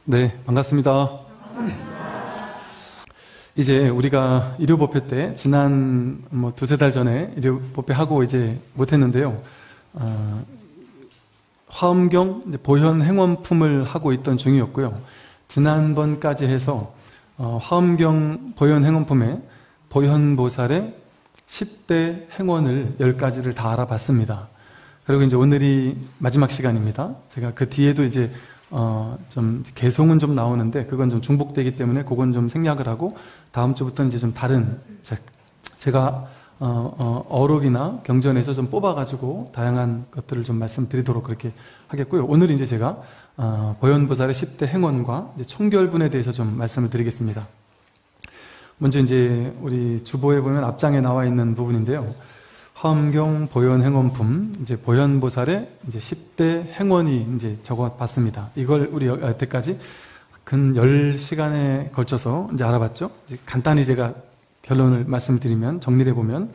네, 반갑습니다. 이제 우리가 일요법회 때 지난 두세 달 전에 일요법회 하고 이제 못했는데요. 화엄경 보현 행원품을 하고 있던 중이었고요. 지난번까지 해서 화엄경 보현 행원품에 보현보살의 10대 행원을 10가지를 다 알아봤습니다. 그리고 이제 오늘이 마지막 시간입니다. 제가 그 뒤에도 이제 좀 개송은 좀 나오는데 그건 좀 중복되기 때문에 그건 좀 생략을 하고 다음 주부터는 이제 좀 다른 제가 어록이나 경전에서 좀 뽑아가지고 다양한 것들을 좀 말씀드리도록 그렇게 하겠고요. 오늘은 이제 제가 보현보살의 10대 행원과 이제 총결분에 대해서 좀 말씀을 드리겠습니다. 먼저 이제 우리 주보에 보면 앞장에 나와 있는 부분인데요. 화엄경 보현 행원품, 이제 보현보살의 이제 10대 행원이 이제 적어봤습니다. 이걸 우리 여태까지 근 10시간에 걸쳐서 이제 알아봤죠. 이제 간단히 제가 결론을 말씀드리면, 정리를 해보면,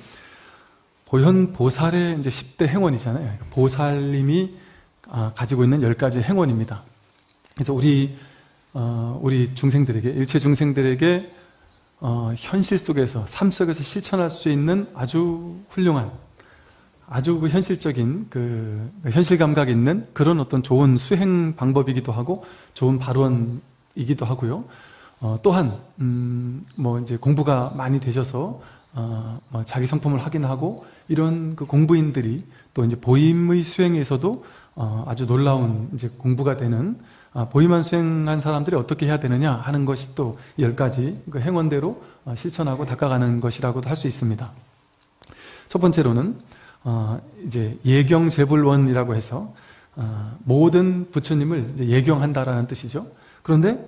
보현보살의 이제 10대 행원이잖아요. 보살님이 가지고 있는 10가지 행원입니다. 그래서 우리 중생들에게, 일체 중생들에게 현실 속에서, 삶 속에서 실천할 수 있는 아주 훌륭한, 아주 현실적인, 현실 감각이 있는 그런 어떤 좋은 수행 방법이기도 하고, 좋은 발언이기도 하고요. 또한, 이제 공부가 많이 되셔서, 자기 성품을 확인하고, 이런 그 공부인들이 또 이제 보임의 수행에서도 아주 놀라운 이제 공부가 되는 보임만 수행한 사람들이 어떻게 해야 되느냐 하는 것이 또 10가지 그 행원대로 실천하고 닦아가는 것이라고도 할 수 있습니다. 첫 번째로는 이제 예경재불원이라고 해서 모든 부처님을 이제 예경한다라는 뜻이죠. 그런데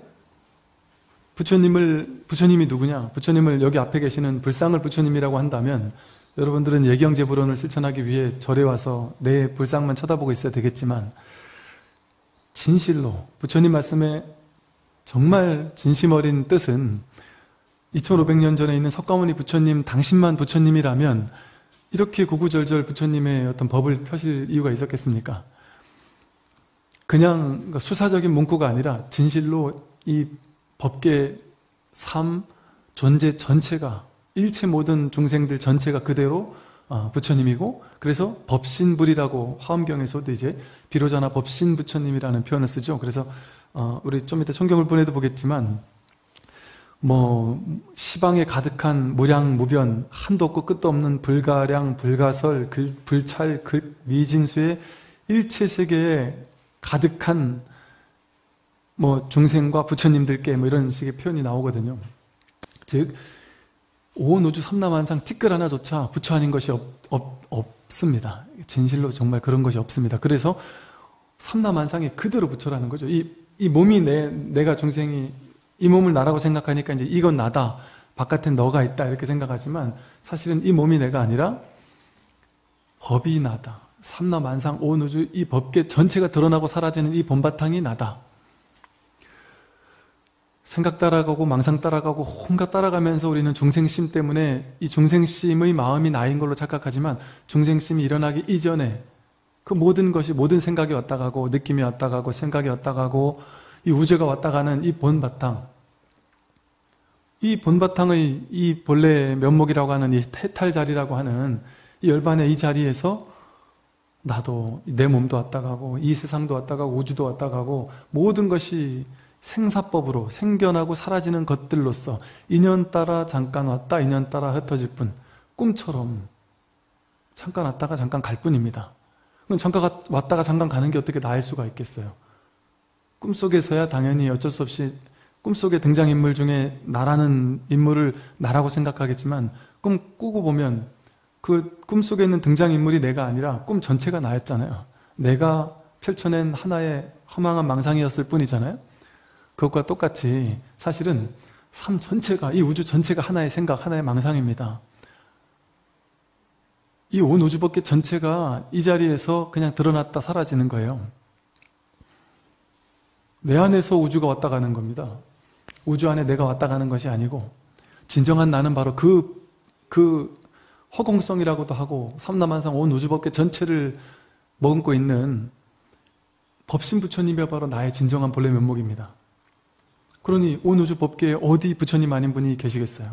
부처님이 누구냐? 부처님을 여기 앞에 계시는 불상을 부처님이라고 한다면 여러분들은 예경재불원을 실천하기 위해 절에 와서 내 불상만 쳐다보고 있어야 되겠지만 진실로 부처님 말씀에 정말 진심 어린 뜻은 2500년 전에 있는 석가모니 부처님 당신만 부처님이라면 이렇게 구구절절 부처님의 어떤 법을 펴실 이유가 있었겠습니까? 그냥 수사적인 문구가 아니라 진실로 이 법계 삶, 존재 전체가 일체 모든 중생들 전체가 그대로 부처님이고, 그래서 법신불이라고 화엄경에서도 이제 비로자나 법신 부처님이라는 표현을 쓰죠. 그래서 우리 좀 이따 총경을 보내도 보겠지만 시방에 가득한 무량무변 한도 없고 끝도 없는 불가량 불가설 불찰 미진수의 일체 세계에 가득한 중생과 부처님들께 이런 식의 표현이 나오거든요. 즉 온 우주 삼라만상 티끌 하나조차 부처 아닌 것이 없습니다. 진실로 정말 그런 것이 없습니다. 그래서 삼라만상이 그대로 부처라는 거죠. 이 몸이 내가 중생이 이 몸을 나라고 생각하니까 이제 이건 나다, 바깥엔 너가 있다 이렇게 생각하지만 사실은 이 몸이 내가 아니라 법이 나다. 삼라만상 온 우주 이 법계 전체가 드러나고 사라지는 이 본바탕이 나다. 생각 따라가고 망상 따라가고 혼각 따라가면서 우리는 중생심 때문에 이 중생심의 마음이 나인 걸로 착각하지만 중생심이 일어나기 이전에 그 모든 것이, 모든 생각이 왔다 가고 느낌이 왔다 가고 생각이 왔다 가고 이 우주가 왔다 가는 이 본바탕, 이 본바탕의 이 본래 면목이라고 하는 이 해탈자리라고 하는 이 열반의 이 자리에서 나도, 내 몸도 왔다 가고 이 세상도 왔다 가고 우주도 왔다 가고 모든 것이 생사법으로 생겨나고 사라지는 것들로서 인연 따라 잠깐 왔다 인연 따라 흩어질 뿐, 꿈처럼 잠깐 왔다가 잠깐 갈 뿐입니다. 그럼 잠깐 왔다가 잠깐 가는 게 어떻게 나일 수가 있겠어요? 꿈속에서야 당연히 어쩔 수 없이 꿈속의 등장인물 중에 나라는 인물을 나라고 생각하겠지만 꿈 꾸고 보면 그 꿈속에 있는 등장인물이 내가 아니라 꿈 전체가 나였잖아요. 내가 펼쳐낸 하나의 허망한 망상이었을 뿐이잖아요. 그것과 똑같이 사실은 삶 전체가, 이 우주 전체가 하나의 생각, 하나의 망상입니다. 이 온 우주 법계 전체가 이 자리에서 그냥 드러났다 사라지는 거예요. 내 안에서 우주가 왔다 가는 겁니다. 우주 안에 내가 왔다 가는 것이 아니고 진정한 나는 바로 그 허공성이라고도 하고 삼라만상 온 우주 법계 전체를 머금고 있는 법신 부처님이 바로 나의 진정한 본래 면목입니다. 그러니 온 우주 법계에 어디 부처님 아닌 분이 계시겠어요?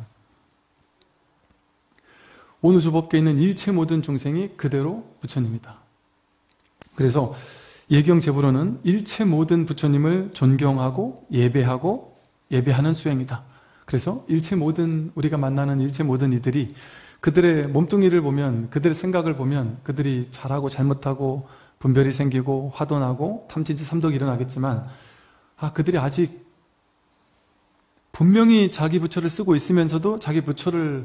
온 우주 법계에 있는 일체 모든 중생이 그대로 부처님이다. 그래서 예경제부로는 일체 모든 부처님을 존경하고 예배하는 수행이다. 그래서 일체 모든, 우리가 만나는 일체 모든 이들이 그들의 몸뚱이를 보면, 그들의 생각을 보면 그들이 잘하고 잘못하고 분별이 생기고 화도 나고 탐진치 삼독이 일어나겠지만, 그들이 아직 분명히 자기 부처를 쓰고 있으면서도 자기 부처를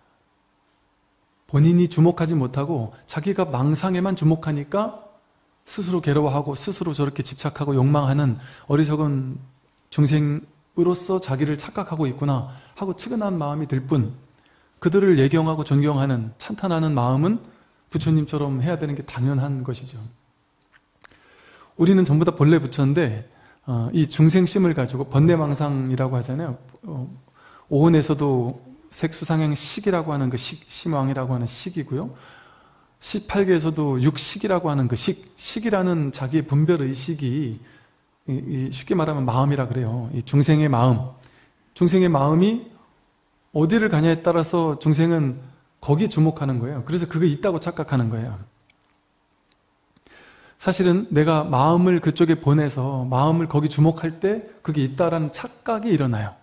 본인이 주목하지 못하고 자기가 망상에만 주목하니까 스스로 괴로워하고 스스로 저렇게 집착하고 욕망하는 어리석은 중생으로서 자기를 착각하고 있구나 하고 측은한 마음이 들 뿐, 그들을 예경하고 존경하는, 찬탄하는 마음은 부처님처럼 해야 되는 게 당연한 것이죠. 우리는 전부 다 본래 부처인데 이 중생심을 가지고 번뇌망상이라고 하잖아요. 오온에서도 색수상행 식이라고 하는 그 심왕이라고 하는 식이고요. 18계에서도 육식이라고 하는 그 식이라는 자기의 분별 의식이 쉽게 말하면 마음이라 그래요. 이 중생의 마음이 어디를 가냐에 따라서 중생은 거기에 주목하는 거예요. 그래서 그게 있다고 착각하는 거예요. 사실은 내가 마음을 그쪽에 보내서 마음을 거기 주목할 때 그게 있다라는 착각이 일어나요.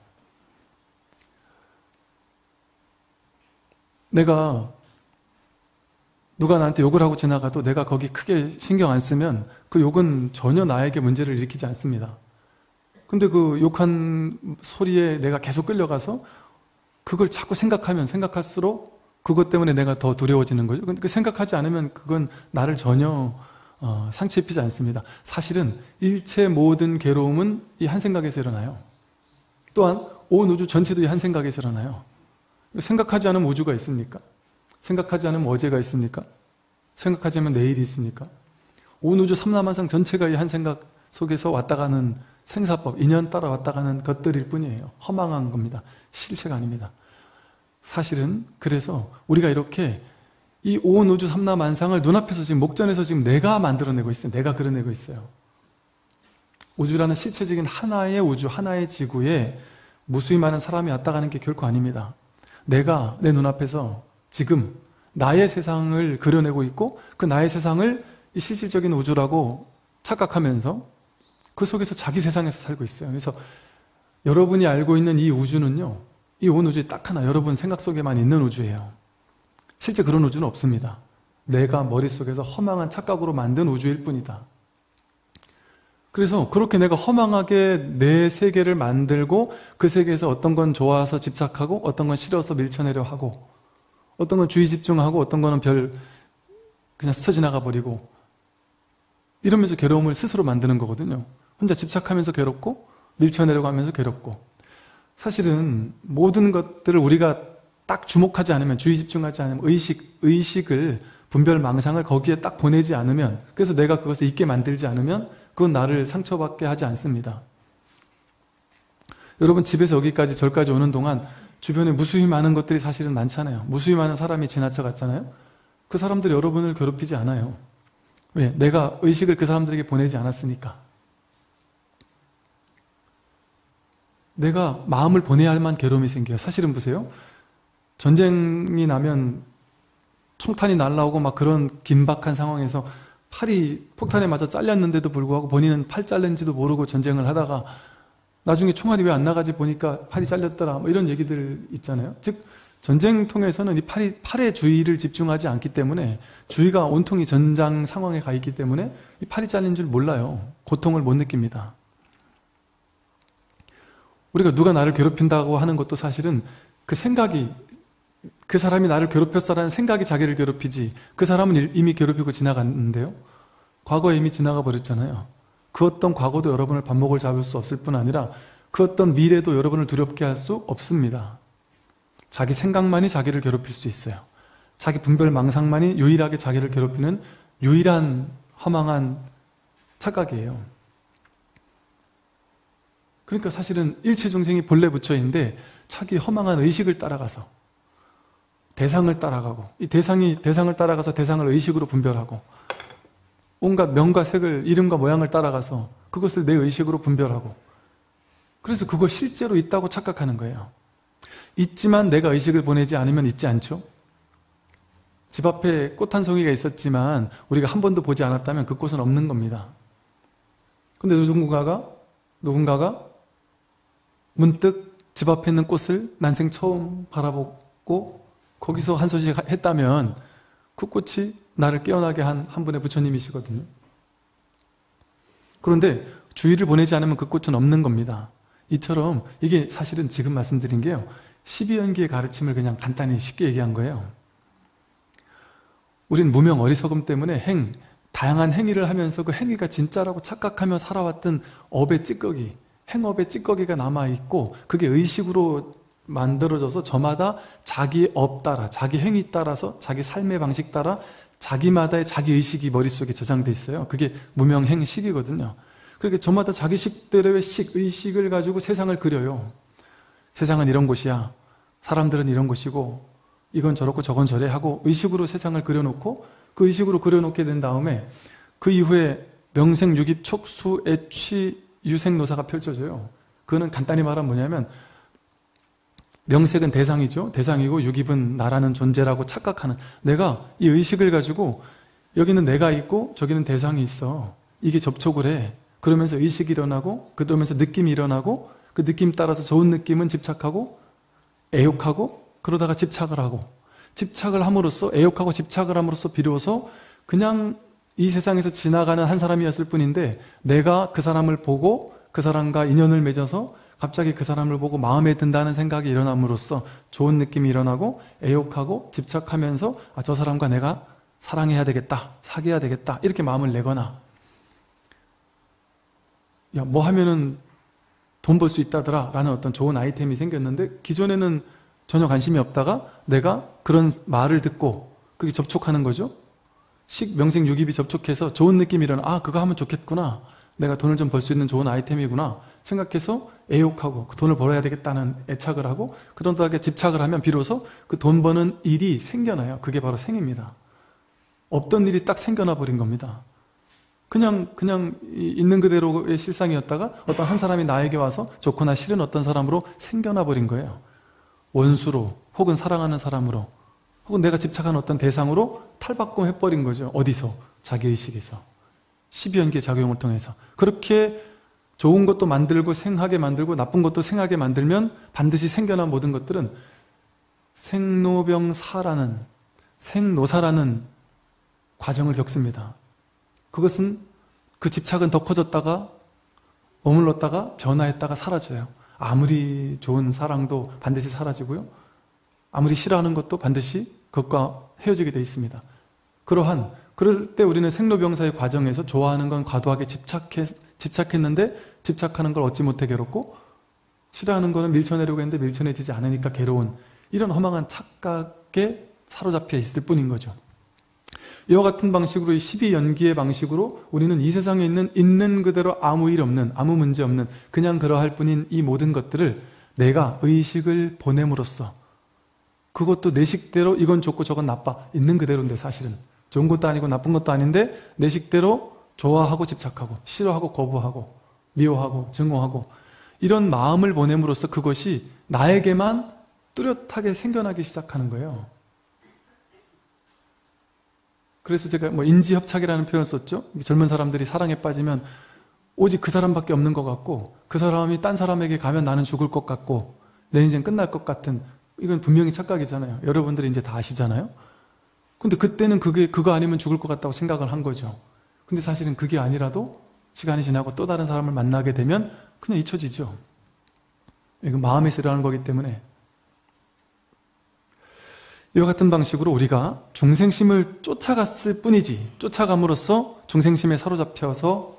내가 누가 나한테 욕을 하고 지나가도 내가 거기 크게 신경 안 쓰면 그 욕은 전혀 나에게 문제를 일으키지 않습니다. 근데 그 욕한 소리에 내가 계속 끌려가서 그걸 자꾸 생각할수록 그것 때문에 내가 더 두려워지는 거죠. 근데 생각하지 않으면 그건 나를 전혀 상처 입히지 않습니다. 사실은 일체 모든 괴로움은 이 한 생각에서 일어나요. 또한 온 우주 전체도 이 한 생각에서 일어나요. 생각하지 않으면 우주가 있습니까? 생각하지 않으면 어제가 있습니까? 생각하지 않으면 내일이 있습니까? 온 우주 삼라만상 전체가 이 한 생각 속에서 왔다 가는 생사법, 인연 따라 왔다 가는 것들일 뿐이에요. 허망한 겁니다. 실체가 아닙니다. 사실은 그래서 우리가 이렇게 이 온 우주 삼라만상을 눈앞에서 지금 목전에서 지금 내가 만들어내고 있어요. 내가 그려내고 있어요. 우주라는 실체적인 하나의 우주, 하나의 지구에 무수히 많은 사람이 왔다 가는 게 결코 아닙니다. 내가 내 눈앞에서 지금 나의 세상을 그려내고 있고 그 나의 세상을 이 실질적인 우주라고 착각하면서 그 속에서 자기 세상에서 살고 있어요. 그래서 여러분이 알고 있는 이 우주는요, 이 온 우주에 딱 하나 여러분 생각 속에만 있는 우주예요. 실제 그런 우주는 없습니다. 내가 머릿속에서 허망한 착각으로 만든 우주일 뿐이다. 그래서 그렇게 내가 허망하게 내 세계를 만들고 그 세계에서 어떤 건 좋아서 집착하고 어떤 건 싫어서 밀쳐내려 하고 어떤 건 주의 집중하고 어떤 거는 그냥 스쳐 지나가 버리고 이러면서 괴로움을 스스로 만드는 거거든요. 혼자 집착하면서 괴롭고 밀쳐내려고 하면서 괴롭고, 사실은 모든 것들을 우리가 딱 주목하지 않으면, 주의 집중하지 않으면, 의식을, 분별 망상을 거기에 딱 보내지 않으면, 그래서 내가 그것을 있게 만들지 않으면 그건 나를 상처받게 하지 않습니다. 여러분 집에서 여기까지 절까지 오는 동안 주변에 무수히 많은 것들이 사실은 많잖아요. 무수히 많은 사람이 지나쳐 갔잖아요. 그 사람들이 여러분을 괴롭히지 않아요. 왜? 내가 의식을 그 사람들에게 보내지 않았으니까. 내가 마음을 보내야만 괴로움이 생겨요. 사실은 보세요. 전쟁이 나면 총탄이 날라오고 막 그런 긴박한 상황에서 팔이 폭탄에 맞아 잘렸는데도 불구하고 본인은 팔 잘린지도 모르고 전쟁을 하다가 나중에 총알이 왜 안 나가지 보니까 팔이 잘렸더라, 뭐 이런 얘기들 있잖아요. 즉 전쟁통에서는 이 팔에 주의를 집중하지 않기 때문에, 주의가 온통이 전장 상황에 가 있기 때문에 이 팔이 잘린 줄 몰라요. 고통을 못 느낍니다. 우리가 누가 나를 괴롭힌다고 하는 것도 사실은 그 생각이, 그 사람이 나를 괴롭혔어라는 생각이 자기를 괴롭히지, 그 사람은 이미 괴롭히고 지나갔는데요. 과거에 이미 지나가 버렸잖아요. 그 어떤 과거도 여러분을 반목을 잡을 수 없을 뿐 아니라 그 어떤 미래도 여러분을 두렵게 할 수 없습니다. 자기 생각만이 자기를 괴롭힐 수 있어요. 자기 분별 망상만이 유일하게 자기를 괴롭히는 유일한 허망한 착각이에요. 그러니까 사실은 일체 중생이 본래 부처인데 자기 허망한 의식을 따라가서 대상을 따라가고, 이 대상을 따라가서 대상을 의식으로 분별하고, 온갖 명과 색을, 이름과 모양을 따라가서 그것을 내 의식으로 분별하고, 그래서 그걸 실제로 있다고 착각하는 거예요. 있지만 내가 의식을 보내지 않으면 있지 않죠? 집 앞에 꽃 한 송이가 있었지만 우리가 한 번도 보지 않았다면 그 꽃은 없는 겁니다. 근데 누군가가 문득 집 앞에 있는 꽃을 난생 처음 바라보고 거기서 한 소식 했다면 그 꽃이 나를 깨어나게 한 분의 부처님이시거든요. 그런데 주의를 보내지 않으면 그 꽃은 없는 겁니다. 이처럼 이게 사실은 지금 말씀드린 게요, 12연기의 가르침을 그냥 간단히 쉽게 얘기한 거예요. 우린 무명 어리석음 때문에 다양한 행위를 하면서 그 행위가 진짜라고 착각하며 살아왔던 업의 찌꺼기, 행업의 찌꺼기가 남아있고 그게 의식으로 만들어져서 저마다 자기 업 따라, 자기 행위 따라서, 자기 삶의 방식 따라 자기마다의 자기 의식이 머릿속에 저장돼 있어요. 그게 무명행식이거든요. 그렇게 저마다 자기 식대로의 의식을 가지고 세상을 그려요. 세상은 이런 곳이야. 사람들은 이런 곳이고 이건 저렇고 저건 저래 하고 의식으로 세상을 그려놓고 그 의식으로 그려놓게 된 다음에 그 이후에 명생, 유깁, 촉수, 애취, 유생노사가 펼쳐져요. 그거는 간단히 말하면 뭐냐면 명색은 대상이죠. 대상이고 유깁은 나라는 존재라고 착각하는, 내가 이 의식을 가지고 여기는 내가 있고 저기는 대상이 있어. 이게 접촉을 해. 그러면서 의식이 일어나고 그러면서 느낌이 일어나고 그 느낌 따라서 좋은 느낌은 집착하고 애욕하고 그러다가 집착을 하고 집착을 함으로써 애욕하고 집착을 함으로써 비로소 그냥 이 세상에서 지나가는 한 사람이었을 뿐인데 내가 그 사람을 보고 그 사람과 인연을 맺어서 갑자기 그 사람을 보고 마음에 든다는 생각이 일어남으로써 좋은 느낌이 일어나고 애욕하고 집착하면서 저 사람과 내가 사랑해야 되겠다, 사귀어야 되겠다 이렇게 마음을 내거나, 야, 뭐 하면은 돈 벌 수 있다더라 라는 어떤 좋은 아이템이 생겼는데 기존에는 전혀 관심이 없다가 내가 그런 말을 듣고 그게 접촉하는 거죠. 명생, 유깁이 접촉해서 좋은 느낌이 일어나, 그거 하면 좋겠구나, 내가 돈을 좀 벌 수 있는 좋은 아이템이구나 생각해서 애욕하고 그 돈을 벌어야 되겠다는 애착을 하고 그러다가 집착을 하면 비로소 그 돈 버는 일이 생겨나요. 그게 바로 생입니다. 없던 일이 딱 생겨나 버린 겁니다. 그냥 있는 그대로의 실상이었다가 어떤 한 사람이 나에게 와서 좋거나 싫은 어떤 사람으로 생겨나 버린 거예요. 원수로 혹은 사랑하는 사람으로 혹은 내가 집착한 어떤 대상으로 탈바꿈해버린 거죠. 어디서? 자기의식에서. 12연기의 작용을 통해서. 그렇게 좋은 것도 만들고 생하게 만들고 나쁜 것도 생하게 만들면 반드시 생겨난 모든 것들은 생로병사라는, 생노사라는 과정을 겪습니다. 그것은 그 집착은 더 커졌다가 머물렀다가 변화했다가 사라져요. 아무리 좋은 사랑도 반드시 사라지고요. 아무리 싫어하는 것도 반드시 그것과 헤어지게 돼 있습니다. 그럴 때 우리는 생로병사의 과정에서 좋아하는 건 과도하게 집착했는데 집착하는 걸 얻지 못해 괴롭고, 싫어하는 거는 밀쳐내려고 했는데 밀쳐내지지 않으니까 괴로운, 이런 허망한 착각에 사로잡혀 있을 뿐인 거죠. 이와 같은 방식으로 이 12연기의 방식으로 우리는 이 세상에 있는 그대로 아무 일 없는, 아무 문제 없는 그냥 그러할 뿐인 이 모든 것들을 내가 의식을 보냄으로써, 그것도 내 식대로 이건 좋고 저건 나빠, 있는 그대로인데 사실은 좋은 것도 아니고 나쁜 것도 아닌데 내 식대로 좋아하고 집착하고 싫어하고 거부하고 미워하고 증오하고 이런 마음을 보냄으로써 그것이 나에게만 뚜렷하게 생겨나기 시작하는 거예요. 그래서 제가 인지협착이라는 표현을 썼죠. 젊은 사람들이 사랑에 빠지면 오직 그 사람밖에 없는 것 같고 그 사람이 딴 사람에게 가면 나는 죽을 것 같고 내 인생 끝날 것 같은, 이건 분명히 착각이잖아요. 여러분들이 이제 다 아시잖아요. 근데 그때는 그거 아니면 죽을 것 같다고 생각을 한 거죠. 근데 사실은 그게 아니라도 시간이 지나고 또 다른 사람을 만나게 되면 그냥 잊혀지죠. 이건 마음에서 일어나는 거기 때문에. 이와 같은 방식으로 우리가 중생심을 쫓아갔을 뿐이지, 쫓아감으로써 중생심에 사로잡혀서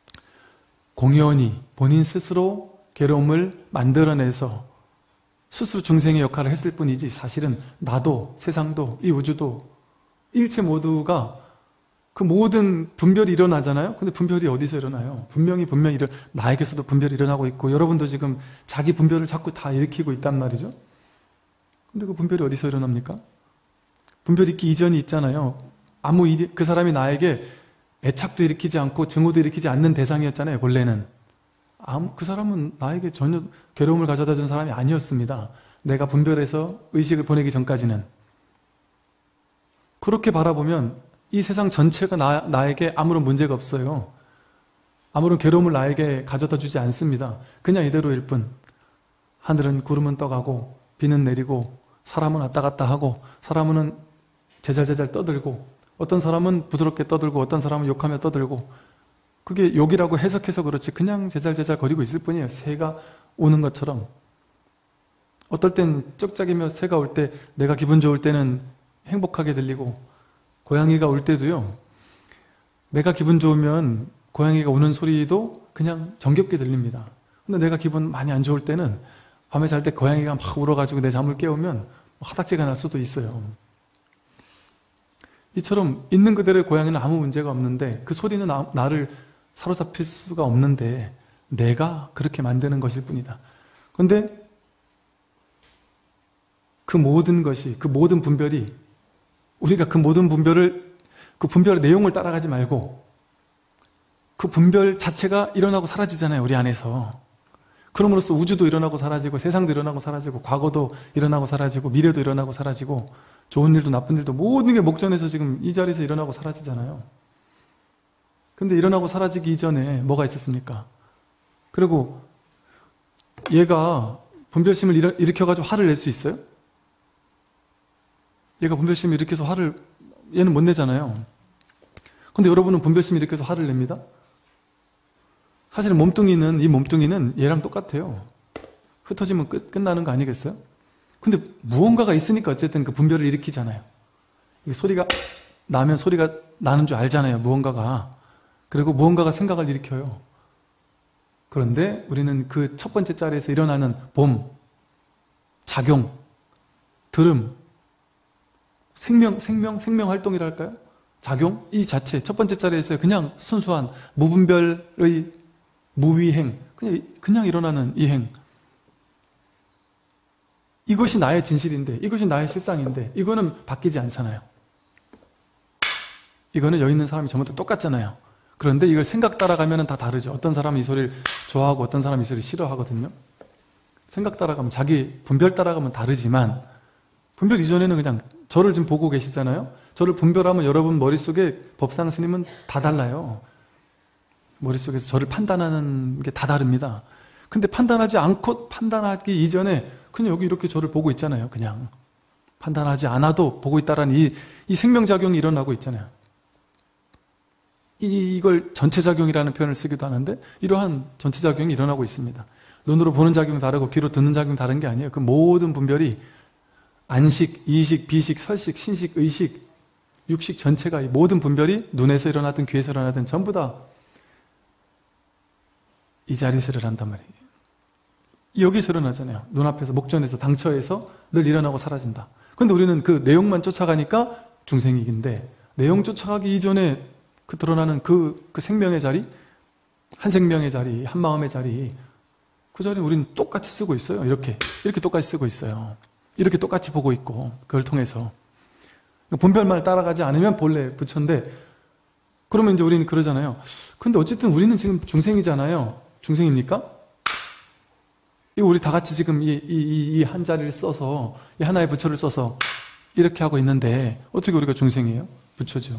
공연히 본인 스스로 괴로움을 만들어내서 스스로 중생의 역할을 했을 뿐이지, 사실은 나도 세상도 이 우주도 일체 모두가 그 모든 분별이 일어나잖아요. 근데 분별이 어디서 일어나요? 분명히 나에게서도 분별이 일어나고 있고 여러분도 지금 자기 분별을 자꾸 다 일으키고 있단 말이죠. 근데 그 분별이 어디서 일어납니까? 분별이 있기 이전이 있잖아요. 그 사람이 나에게 애착도 일으키지 않고 증오도 일으키지 않는 대상이었잖아요. 본래는 그 사람은 나에게 전혀 괴로움을 가져다 준 사람이 아니었습니다. 내가 분별해서 의식을 보내기 전까지는. 그렇게 바라보면 이 세상 전체가 나에게 아무런 문제가 없어요. 아무런 괴로움을 나에게 가져다 주지 않습니다. 그냥 이대로일 뿐. 하늘은 구름은 떠가고 비는 내리고 사람은 왔다 갔다 하고 사람은 제잘제잘 떠들고 어떤 사람은 부드럽게 떠들고 어떤 사람은 욕하며 떠들고 그게 욕이라고 해석해서 그렇지 그냥 제잘제잘 거리고 있을 뿐이에요. 새가 오는 것처럼. 어떨 땐 쩍짝이며 새가 올 때 내가 기분 좋을 때는 행복하게 들리고 고양이가 울 때도요. 내가 기분 좋으면 고양이가 우는 소리도 그냥 정겹게 들립니다. 근데 내가 기분 많이 안 좋을 때는 밤에 잘 때 고양이가 막 울어가지고 내 잠을 깨우면 화딱지가 날 수도 있어요. 이처럼 있는 그대로의 고양이는 아무 문제가 없는데 그 소리는 나를 사로잡힐 수가 없는데 내가 그렇게 만드는 것일 뿐이다. 그런데 그 모든 것이, 그 모든 분별이 우리가 그 모든 분별을, 그 분별의 내용을 따라가지 말고 그 분별 자체가 일어나고 사라지잖아요, 우리 안에서. 그럼으로써 우주도 일어나고 사라지고 세상도 일어나고 사라지고 과거도 일어나고 사라지고 미래도 일어나고 사라지고 좋은 일도 나쁜 일도 모든 게 목전에서 지금 이 자리에서 일어나고 사라지잖아요. 근데 일어나고 사라지기 이전에 뭐가 있었습니까? 그리고 얘가 분별심을 일으켜가지고 화를 낼 수 있어요? 얘가 분별심을 일으켜서 화를 얘는 못 내잖아요. 근데 여러분은 분별심을 일으켜서 화를 냅니다? 사실 이 몸뚱이는 얘랑 똑같아요. 흩어지면 끝나는 거 아니겠어요? 근데 무언가가 있으니까 어쨌든 그 분별을 일으키잖아요. 이게 소리가 나면 소리가 나는 줄 알잖아요, 무언가가. 그리고 무언가가 생각을 일으켜요. 그런데 우리는 그 첫 번째 자리에서 일어나는 봄, 작용, 들음, 생명 활동이랄까요? 작용? 이 자체, 첫 번째 자리에서 그냥 순수한 무분별의 무위행, 그냥 일어나는 이 행. 이것이 나의 진실인데, 이것이 나의 실상인데, 이거는 바뀌지 않잖아요. 이거는 여기 있는 사람이 전부 다 똑같잖아요. 그런데 이걸 생각 따라가면 다 다르죠. 어떤 사람은 이 소리를 좋아하고 어떤 사람은 이 소리를 싫어하거든요. 생각 따라가면, 자기 분별 따라가면 다르지만, 분별 이전에는 그냥 저를 지금 보고 계시잖아요. 저를 분별하면 여러분 머릿속에 법상 스님은 다 달라요. 머릿속에서 저를 판단하는 게 다 다릅니다. 근데 판단하지 않고 판단하기 이전에 그냥 여기 이렇게 저를 보고 있잖아요. 그냥 판단하지 않아도 보고 있다라는 이 생명작용이 일어나고 있잖아요. 이걸 전체작용이라는 표현을 쓰기도 하는데 이러한 전체작용이 일어나고 있습니다. 눈으로 보는 작용이 다르고 귀로 듣는 작용이 다른 게 아니에요. 그 모든 분별이 안식, 이식, 비식, 설식, 신식, 의식, 육식 전체가 이 모든 분별이 눈에서 일어나든 귀에서 일어나든 전부 다 이 자리에서 일어난단 말이에요. 여기서 일어나잖아요. 눈앞에서, 목전에서, 당처에서 늘 일어나고 사라진다. 그런데 우리는 그 내용만 쫓아가니까 중생이긴데 내용 쫓아가기 이전에 그 드러나는 그 생명의 자리, 한 생명의 자리, 한 마음의 자리, 그 자리 우리는 똑같이 쓰고 있어요. 이렇게 똑같이 쓰고 있어요. 이렇게 똑같이 보고 있고 그걸 통해서 분별만 따라가지 않으면 본래 부처인데 그러면 이제 우리는 그러잖아요. 근데 어쨌든 우리는 지금 중생이잖아요. 중생입니까? 우리 다 같이 지금 이 한 자리를 써서 이 하나의 부처를 써서 이렇게 하고 있는데 어떻게 우리가 중생이에요? 부처죠.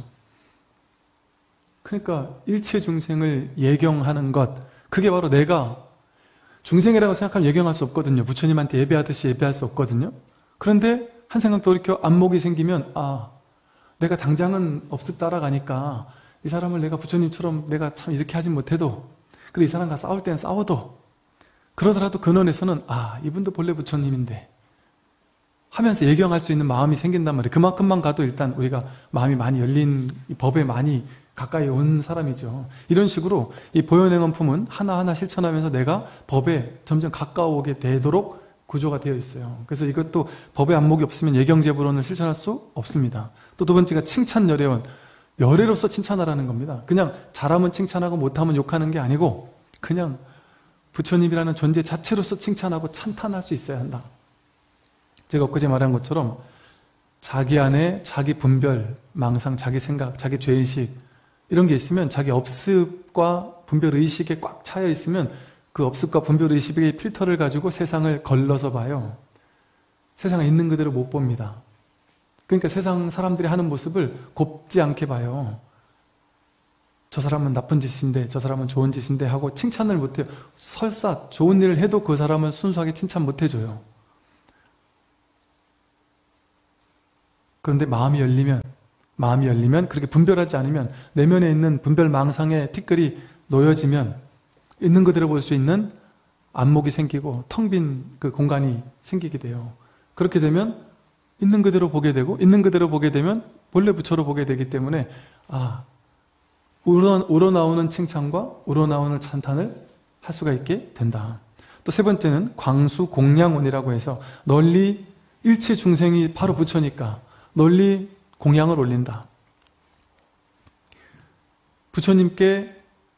그러니까 일체 중생을 예경하는 것, 그게 바로 내가 중생이라고 생각하면 예경할 수 없거든요. 부처님한테 예배하듯이 예배할 수 없거든요. 그런데 한 생각 돌이켜 안목이 생기면 내가 당장은 업습 따라가니까 이 사람을 내가 부처님처럼 내가 참 이렇게 하진 못해도 그리고 이 사람과 싸울 땐 싸워도 그러더라도 근원에서는 이분도 본래 부처님인데 하면서 예경할 수 있는 마음이 생긴단 말이에요. 그만큼만 가도 일단 우리가 마음이 많이 열린 법에 많이 가까이 온 사람이죠. 이런 식으로 이 보현행원품은 하나하나 실천하면서 내가 법에 점점 가까워오게 되도록 구조가 되어 있어요. 그래서 이것도 법의 안목이 없으면 예경제불원을 실천할 수 없습니다. 또 두 번째가 칭찬열애원, 열애로서 칭찬하라는 겁니다. 그냥 잘하면 칭찬하고 못하면 욕하는 게 아니고 그냥 부처님이라는 존재 자체로서 칭찬하고 찬탄할 수 있어야 한다. 제가 엊그제 말한 것처럼 자기 안에 자기 분별, 망상, 자기 생각, 자기 죄의식 이런 게 있으면 자기 업습과 분별의식에 꽉 차여 있으면 그 업습과 분별의식의 필터를 가지고 세상을 걸러서 봐요. 세상에 있는 그대로 못 봅니다. 그러니까 세상 사람들이 하는 모습을 곱지 않게 봐요. 저 사람은 나쁜 짓인데 저 사람은 좋은 짓인데 하고 칭찬을 못해요. 설사 좋은 일을 해도 그 사람은 순수하게 칭찬 못해줘요. 그런데 마음이 열리면 그렇게 분별하지 않으면 내면에 있는 분별망상의 티끌이 놓여지면 있는 그대로 볼 수 있는 안목이 생기고 텅 빈 그 공간이 생기게 돼요. 그렇게 되면 있는 그대로 보게 되고 있는 그대로 보게 되면 본래 부처로 보게 되기 때문에 우러나오는 칭찬과 우러나오는 찬탄을 할 수가 있게 된다. 또 세 번째는 광수공양원이라고 해서 널리 일체 중생이 바로 부처니까 널리 공양을 올린다. 부처님께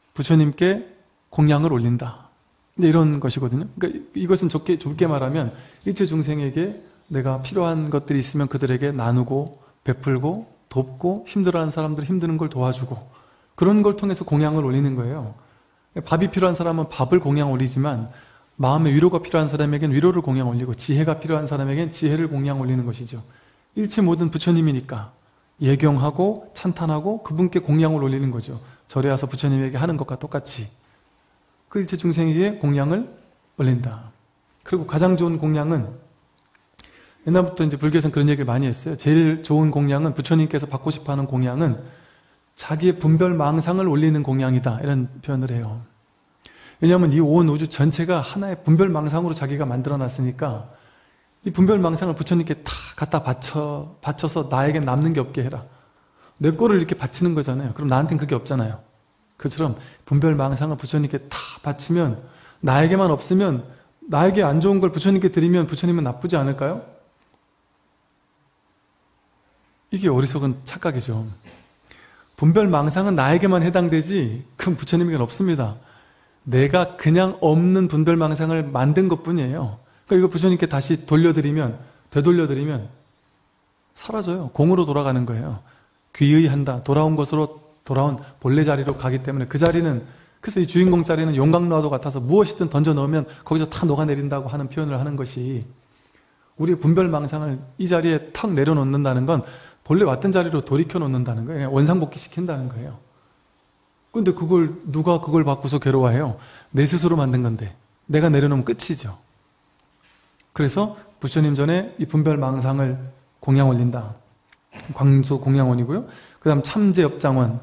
공양을 올린다. 이런 것이거든요. 그러니까 이것은 좁게 말하면 일체 중생에게 내가 필요한 것들이 있으면 그들에게 나누고 베풀고 돕고 힘들어하는 사람들 힘드는 걸 도와주고 그런 걸 통해서 공양을 올리는 거예요. 밥이 필요한 사람은 밥을 공양 올리지만 마음의 위로가 필요한 사람에겐 위로를 공양 올리고 지혜가 필요한 사람에겐 지혜를 공양 올리는 것이죠. 일체 모든 부처님이니까 예경하고 찬탄하고 그분께 공양을 올리는 거죠. 절에 와서 부처님에게 하는 것과 똑같이 그 일체 중생에게 공양을 올린다. 그리고 가장 좋은 공양은 옛날부터 이제 불교에서는 그런 얘기를 많이 했어요. 제일 좋은 공양은 부처님께서 받고 싶어하는 공양은 자기의 분별망상을 올리는 공양이다. 이런 표현을 해요. 왜냐하면 이 온 우주 전체가 하나의 분별망상으로 자기가 만들어놨으니까 이 분별망상을 부처님께 다 갖다 바쳐서 나에게 남는 게 없게 해라. 내 거를 이렇게 바치는 거잖아요. 그럼 나한테는 그게 없잖아요. 그처럼 분별망상을 부처님께 다 바치면 나에게만 없으면 나에게 안 좋은 걸 부처님께 드리면 부처님은 나쁘지 않을까요? 이게 어리석은 착각이죠. 분별망상은 나에게만 해당되지 그건 부처님에게는 없습니다. 내가 그냥 없는 분별망상을 만든 것뿐이에요. 그러니까 이거 부처님께 다시 되돌려드리면 사라져요. 공으로 돌아가는 거예요. 귀의한다. 돌아온 본래 자리로 가기 때문에 그 자리는 그래서 이 주인공 자리는 용광로와도 같아서 무엇이든 던져 넣으면 거기서 다 녹아내린다고 하는 표현을 하는 것이 우리의 분별망상을 이 자리에 탁 내려놓는다는 건 본래 왔던 자리로 돌이켜 놓는다는 거예요. 원상복귀 시킨다는 거예요. 근데 누가 그걸 받고서 괴로워해요? 내 스스로 만든 건데 내가 내려놓으면 끝이죠. 그래서 부처님 전에 이 분별망상을 공양 올린다. 광수 공양원이고요. 그 다음 참제업장원.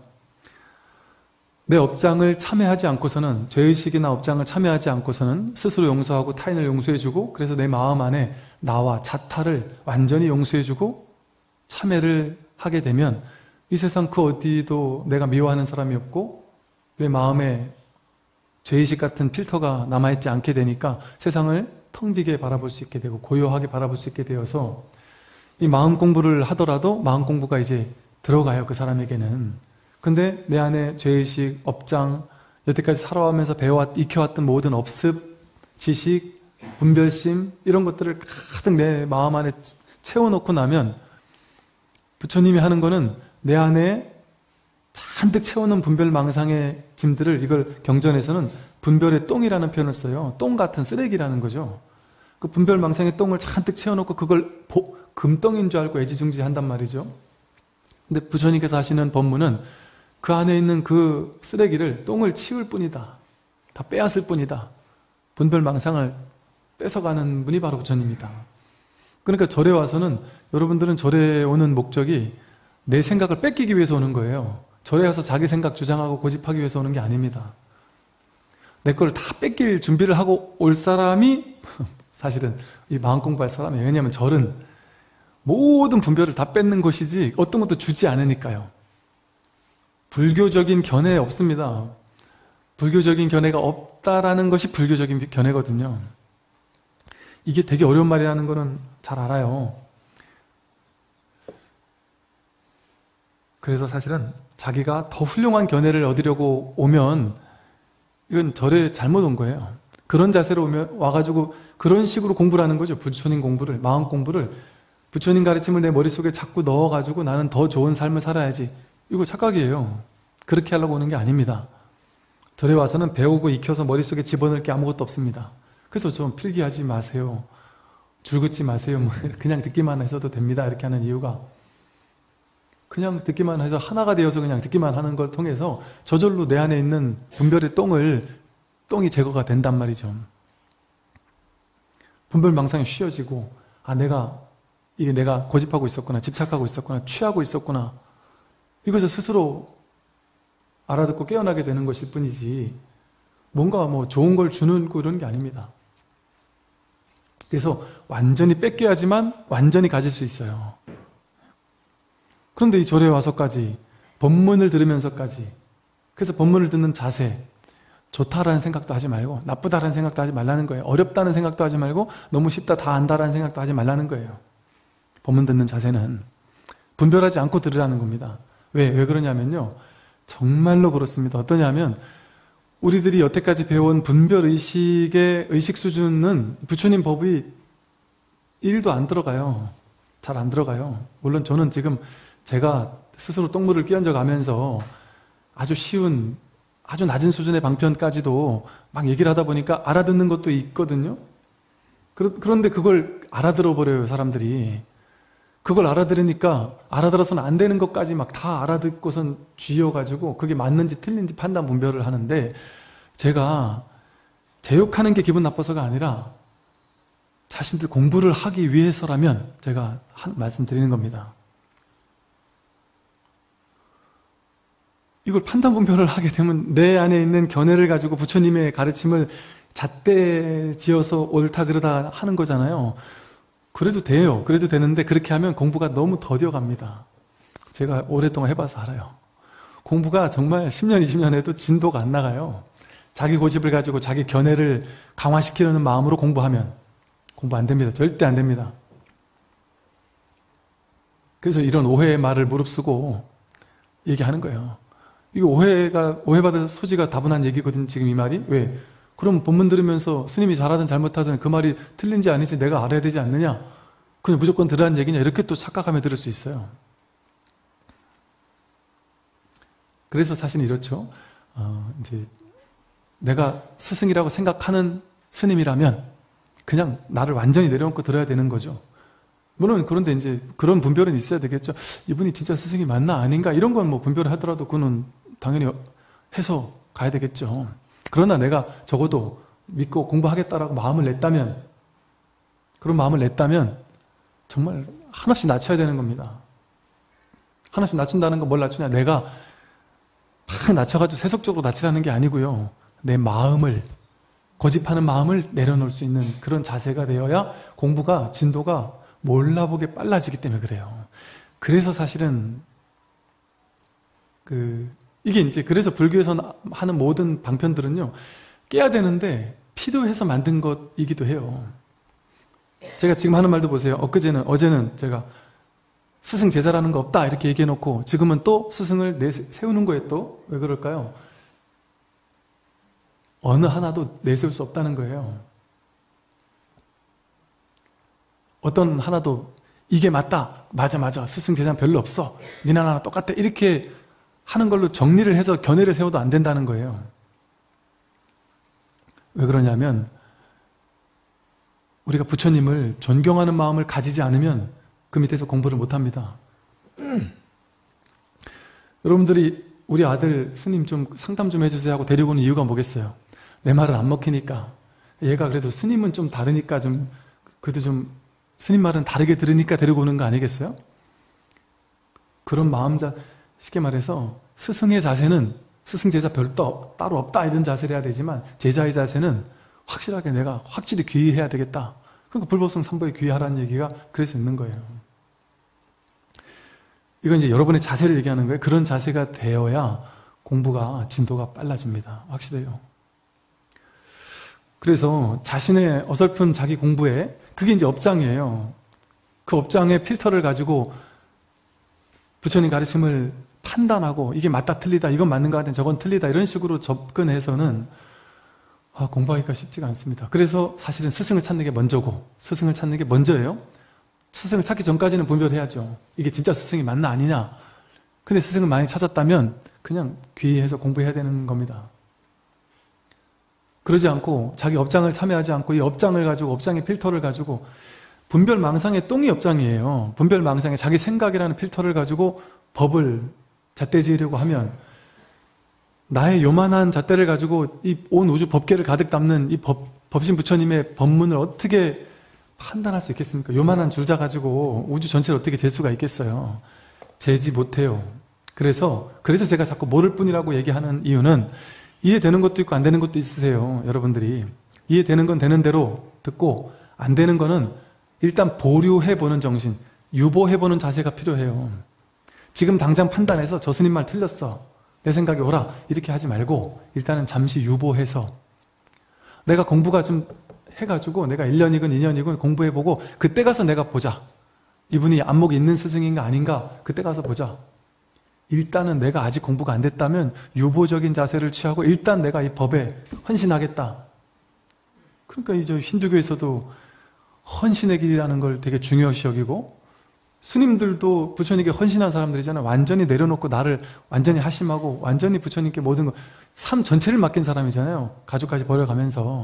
내 업장을 참여하지 않고서는 죄의식이나 업장을 참여하지 않고서는 스스로 용서하고 타인을 용서해주고 그래서 내 마음 안에 나와 자타를 완전히 용서해주고 참회를 하게 되면 이 세상 그 어디도 내가 미워하는 사람이 없고 내 마음에 죄의식 같은 필터가 남아있지 않게 되니까 세상을 텅 비게 바라볼 수 있게 되고 고요하게 바라볼 수 있게 되어서 이 마음 공부를 하더라도 마음 공부가 이제 들어가요. 그 사람에게는. 근데 내 안에 죄의식, 업장, 여태까지 살아가면서 익혀왔던 모든 업습, 지식, 분별심 이런 것들을 가득 내 마음 안에 채워놓고 나면 부처님이 하는 거는 내 안에 잔뜩 채워놓은 분별망상의 짐들을 이걸 경전에서는 분별의 똥이라는 표현을 써요. 똥 같은 쓰레기라는 거죠. 그 분별망상의 똥을 잔뜩 채워놓고 그걸 금덩인 줄 알고 애지중지한단 말이죠. 근데 부처님께서 하시는 법문은 그 안에 있는 그 쓰레기를 똥을 치울 뿐이다. 다 빼앗을 뿐이다. 분별망상을 뺏어가는 분이 바로 부처님이다. 그러니까 절에 와서는 여러분들은 절에 오는 목적이 내 생각을 뺏기기 위해서 오는 거예요. 절에 가서 자기 생각 주장하고 고집하기 위해서 오는 게 아닙니다. 내 걸 다 뺏길 준비를 하고 올 사람이 사실은 이 마음 공부할 사람이에요. 왜냐하면 절은 모든 분별을 다 뺏는 곳이지 어떤 것도 주지 않으니까요. 불교적인 견해 없습니다. 불교적인 견해가 없다라는 것이 불교적인 견해거든요. 이게 되게 어려운 말이라는 거는 잘 알아요. 그래서 사실은 자기가 더 훌륭한 견해를 얻으려고 오면 이건 절에 잘못 온 거예요. 그런 자세로 와가지고 그런 식으로 공부를 하는 거죠. 부처님 공부를, 마음 공부를 부처님 가르침을 내 머릿속에 자꾸 넣어가지고 나는 더 좋은 삶을 살아야지. 이거 착각이에요. 그렇게 하려고 오는 게 아닙니다. 절에 와서는 배우고 익혀서 머릿속에 집어넣을 게 아무것도 없습니다. 그래서 좀 필기하지 마세요. 줄긋지 마세요. 뭐 그냥 듣기만 해서도 됩니다. 이렇게 하는 이유가 그냥 듣기만 해서 하나가 되어서 그냥 듣기만 하는 걸 통해서 저절로 내 안에 있는 분별의 똥이 제거가 된단 말이죠. 분별망상이 쉬워지고 이게 내가 고집하고 있었구나, 집착하고 있었구나, 취하고 있었구나, 이것을 스스로 알아듣고 깨어나게 되는 것일 뿐이지 뭔가 뭐 좋은 걸 주는 거 이런 게 아닙니다. 그래서 완전히 뺏겨야지만 완전히 가질 수 있어요. 그런데 이 절에 와서까지 법문을 들으면서까지, 그래서 법문을 듣는 자세, 좋다라는 생각도 하지 말고 나쁘다라는 생각도 하지 말라는 거예요. 어렵다는 생각도 하지 말고 너무 쉽다, 다 안다라는 생각도 하지 말라는 거예요. 법문 듣는 자세는 분별하지 않고 들으라는 겁니다. 왜 그러냐면요, 정말로 그렇습니다. 어떠냐면 우리들이 여태까지 배운 분별의식의 의식 수준은 부처님 법이 1도 안 들어가요. 잘 안 들어가요. 물론 저는 지금 제가 스스로 똥물을 끼얹어 가면서 아주 쉬운, 아주 낮은 수준의 방편까지도 막 얘기를 하다 보니까 알아듣는 것도 있거든요. 그런데 그걸 알아들어 버려요, 사람들이. 그걸 알아들으니까 알아들어서는 안 되는 것까지 막 다 알아듣고선 쥐어가지고 그게 맞는지 틀린지 판단 분별을 하는데, 제가 제 욕하는 게 기분 나빠서가 아니라 자신들 공부를 하기 위해서라면 제가 말씀드리는 겁니다. 이걸 판단 분별을 하게 되면 내 안에 있는 견해를 가지고 부처님의 가르침을 잣대 지어서 옳다 그러다 하는 거잖아요. 그래도 돼요. 그래도 되는데 그렇게 하면 공부가 너무 더뎌갑니다. 제가 오랫동안 해봐서 알아요. 공부가 정말 10년, 20년 해도 진도가 안 나가요. 자기 고집을 가지고 자기 견해를 강화시키려는 마음으로 공부하면 공부 안 됩니다. 절대 안 됩니다. 그래서 이런 오해의 말을 무릅쓰고 얘기하는 거예요. 이거 오해받을 소지가 다분한 얘기거든, 지금 이 말이. 왜? 그럼 본문 들으면서 스님이 잘하든 잘못하든 그 말이 틀린지 아닌지 내가 알아야 되지 않느냐? 그냥 무조건 들으라는 얘기냐? 이렇게 또 착각하며 들을 수 있어요. 그래서 사실은 이렇죠. 이제 내가 스승이라고 생각하는 스님이라면 그냥 나를 완전히 내려놓고 들어야 되는 거죠. 물론 그런데 이제 그런 분별은 있어야 되겠죠. 이분이 진짜 스승이 맞나 아닌가 이런 건 뭐 분별을 하더라도 그거는 당연히 해서 가야 되겠죠. 그러나 내가 적어도 믿고 공부하겠다라고 마음을 냈다면, 그런 마음을 냈다면 정말 한없이 낮춰야 되는 겁니다. 한없이 낮춘다는 건 뭘 낮추냐? 내가 막 낮춰가지고 세속적으로 낮추라는 게 아니고요. 내 마음을, 고집하는 마음을 내려놓을 수 있는 그런 자세가 되어야 공부가, 진도가 몰라보게 빨라지기 때문에 그래요. 그래서 사실은 이게 이제 그래서 불교에서 하는 모든 방편들은요, 깨야 되는데 필요해서 만든 것이기도 해요. 제가 지금 하는 말도 보세요. 어제는 제가 스승 제자라는 거 없다 이렇게 얘기해 놓고 지금은 또 스승을 세우는 거에 또 왜 그럴까요? 어느 하나도 내세울 수 없다는 거예요. 어떤 하나도 이게 맞다, 맞아 스승 제자는 별로 없어, 니네 하나 똑같아 이렇게 하는 걸로 정리를 해서 견해를 세워도 안 된다는 거예요. 왜 그러냐면 우리가 부처님을 존경하는 마음을 가지지 않으면 그 밑에서 공부를 못합니다. 여러분들이 우리 아들 스님 좀 상담 좀 해주세요 하고 데리고 오는 이유가 뭐겠어요? 내 말을 안 먹히니까, 얘가 그래도 스님은 좀 다르니까 그래도 좀 스님 말은 다르게 들으니까 데리고 오는 거 아니겠어요? 그런 쉽게 말해서 스승의 자세는 스승 제자 별도 따로 없다 이런 자세를 해야 되지만, 제자의 자세는 확실하게 내가 확실히 귀의해야 되겠다. 그러니까 불법성 3보에 귀의하라는 얘기가 그래서 있는 거예요. 이건 이제 여러분의 자세를 얘기하는 거예요. 그런 자세가 되어야 공부가, 진도가 빨라집니다. 확실해요. 그래서 자신의 어설픈 자기 공부에, 그게 이제 업장이에요. 그 업장의 필터를 가지고 부처님 가르침을 판단하고 이게 맞다 틀리다, 이건 맞는 것 같아, 저건 틀리다 이런 식으로 접근해서는 공부하기가 쉽지가 않습니다. 그래서 사실은 스승을 찾는 게 먼저고, 스승을 찾는 게 먼저예요. 스승을 찾기 전까지는 분별해야죠. 이게 진짜 스승이 맞나 아니냐. 근데 스승을 많이 찾았다면 그냥 귀의해서 공부해야 되는 겁니다. 그러지 않고 자기 업장을 참여하지 않고 이 업장을 가지고 업장의 필터를 가지고 분별망상의 똥이 업장이에요. 분별망상의 자기 생각이라는 필터를 가지고 법을 잣대지으려고 하면 나의 요만한 잣대를 가지고 이 온 우주 법계를 가득 담는 이 법신 부처님의 법문을 어떻게 판단할 수 있겠습니까? 요만한 줄자 가지고 우주 전체를 어떻게 잴 수가 있겠어요? 재지 못해요. 그래서 제가 자꾸 모를 뿐이라고 얘기하는 이유는 이해되는 것도 있고 안 되는 것도 있으세요. 여러분들이 이해되는 건 되는 대로 듣고 안 되는 거는 일단 보류해보는 정신, 유보해보는 자세가 필요해요. 지금 당장 판단해서 저 스님 말 틀렸어, 내 생각이 옳아, 이렇게 하지 말고 일단은 잠시 유보해서 내가 공부가 좀 해가지고 내가 1년이건 2년이건 공부해보고 그때 가서 내가 보자. 이분이 안목이 있는 스승인가 아닌가 그때 가서 보자. 일단은 내가 아직 공부가 안 됐다면 유보적인 자세를 취하고 일단 내가 이 법에 헌신하겠다. 그러니까 이제 힌두교에서도 헌신의 길이라는 걸 되게 중요시 여기고 스님들도 부처님께 헌신한 사람들이잖아요. 완전히 내려놓고 나를 완전히 하심하고 완전히 부처님께 모든 거, 삶 전체를 맡긴 사람이잖아요. 가족까지 버려가면서.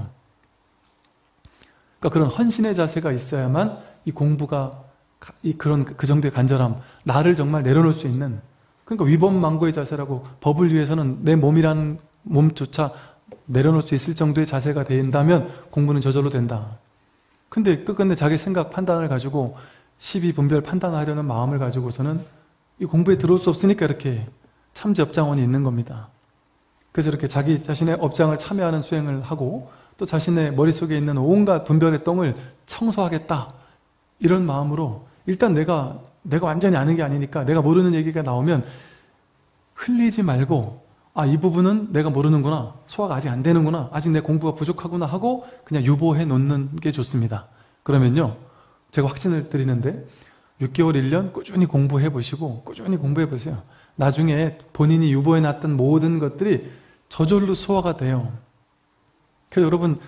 그러니까 그런 헌신의 자세가 있어야만 이 공부가 그 정도의 간절함, 나를 정말 내려놓을 수 있는, 그러니까 위법망고의 자세라고, 법을 위해서는 내 몸이라는 몸조차 내려놓을 수 있을 정도의 자세가 된다면 공부는 저절로 된다. 근데 끝끝내 자기 생각 판단을 가지고 시비분별 판단하려는 마음을 가지고서는 이 공부에 들어올 수 없으니까 이렇게 참지업장원이 있는 겁니다. 그래서 이렇게 자기 자신의 업장을 참여하는 수행을 하고 또 자신의 머릿속에 있는 온갖 분별의 똥을 청소하겠다, 이런 마음으로 일단 내가 완전히 아는 게 아니니까 내가 모르는 얘기가 나오면 흘리지 말고 이 부분은 내가 모르는구나, 소화가 아직 안 되는구나, 아직 내 공부가 부족하구나 하고 그냥 유보해 놓는 게 좋습니다. 그러면요, 제가 확신을 드리는데 6개월, 1년 꾸준히 공부해 보시고 꾸준히 공부해 보세요. 나중에 본인이 유보해 놨던 모든 것들이 저절로 소화가 돼요. 그래서 여러분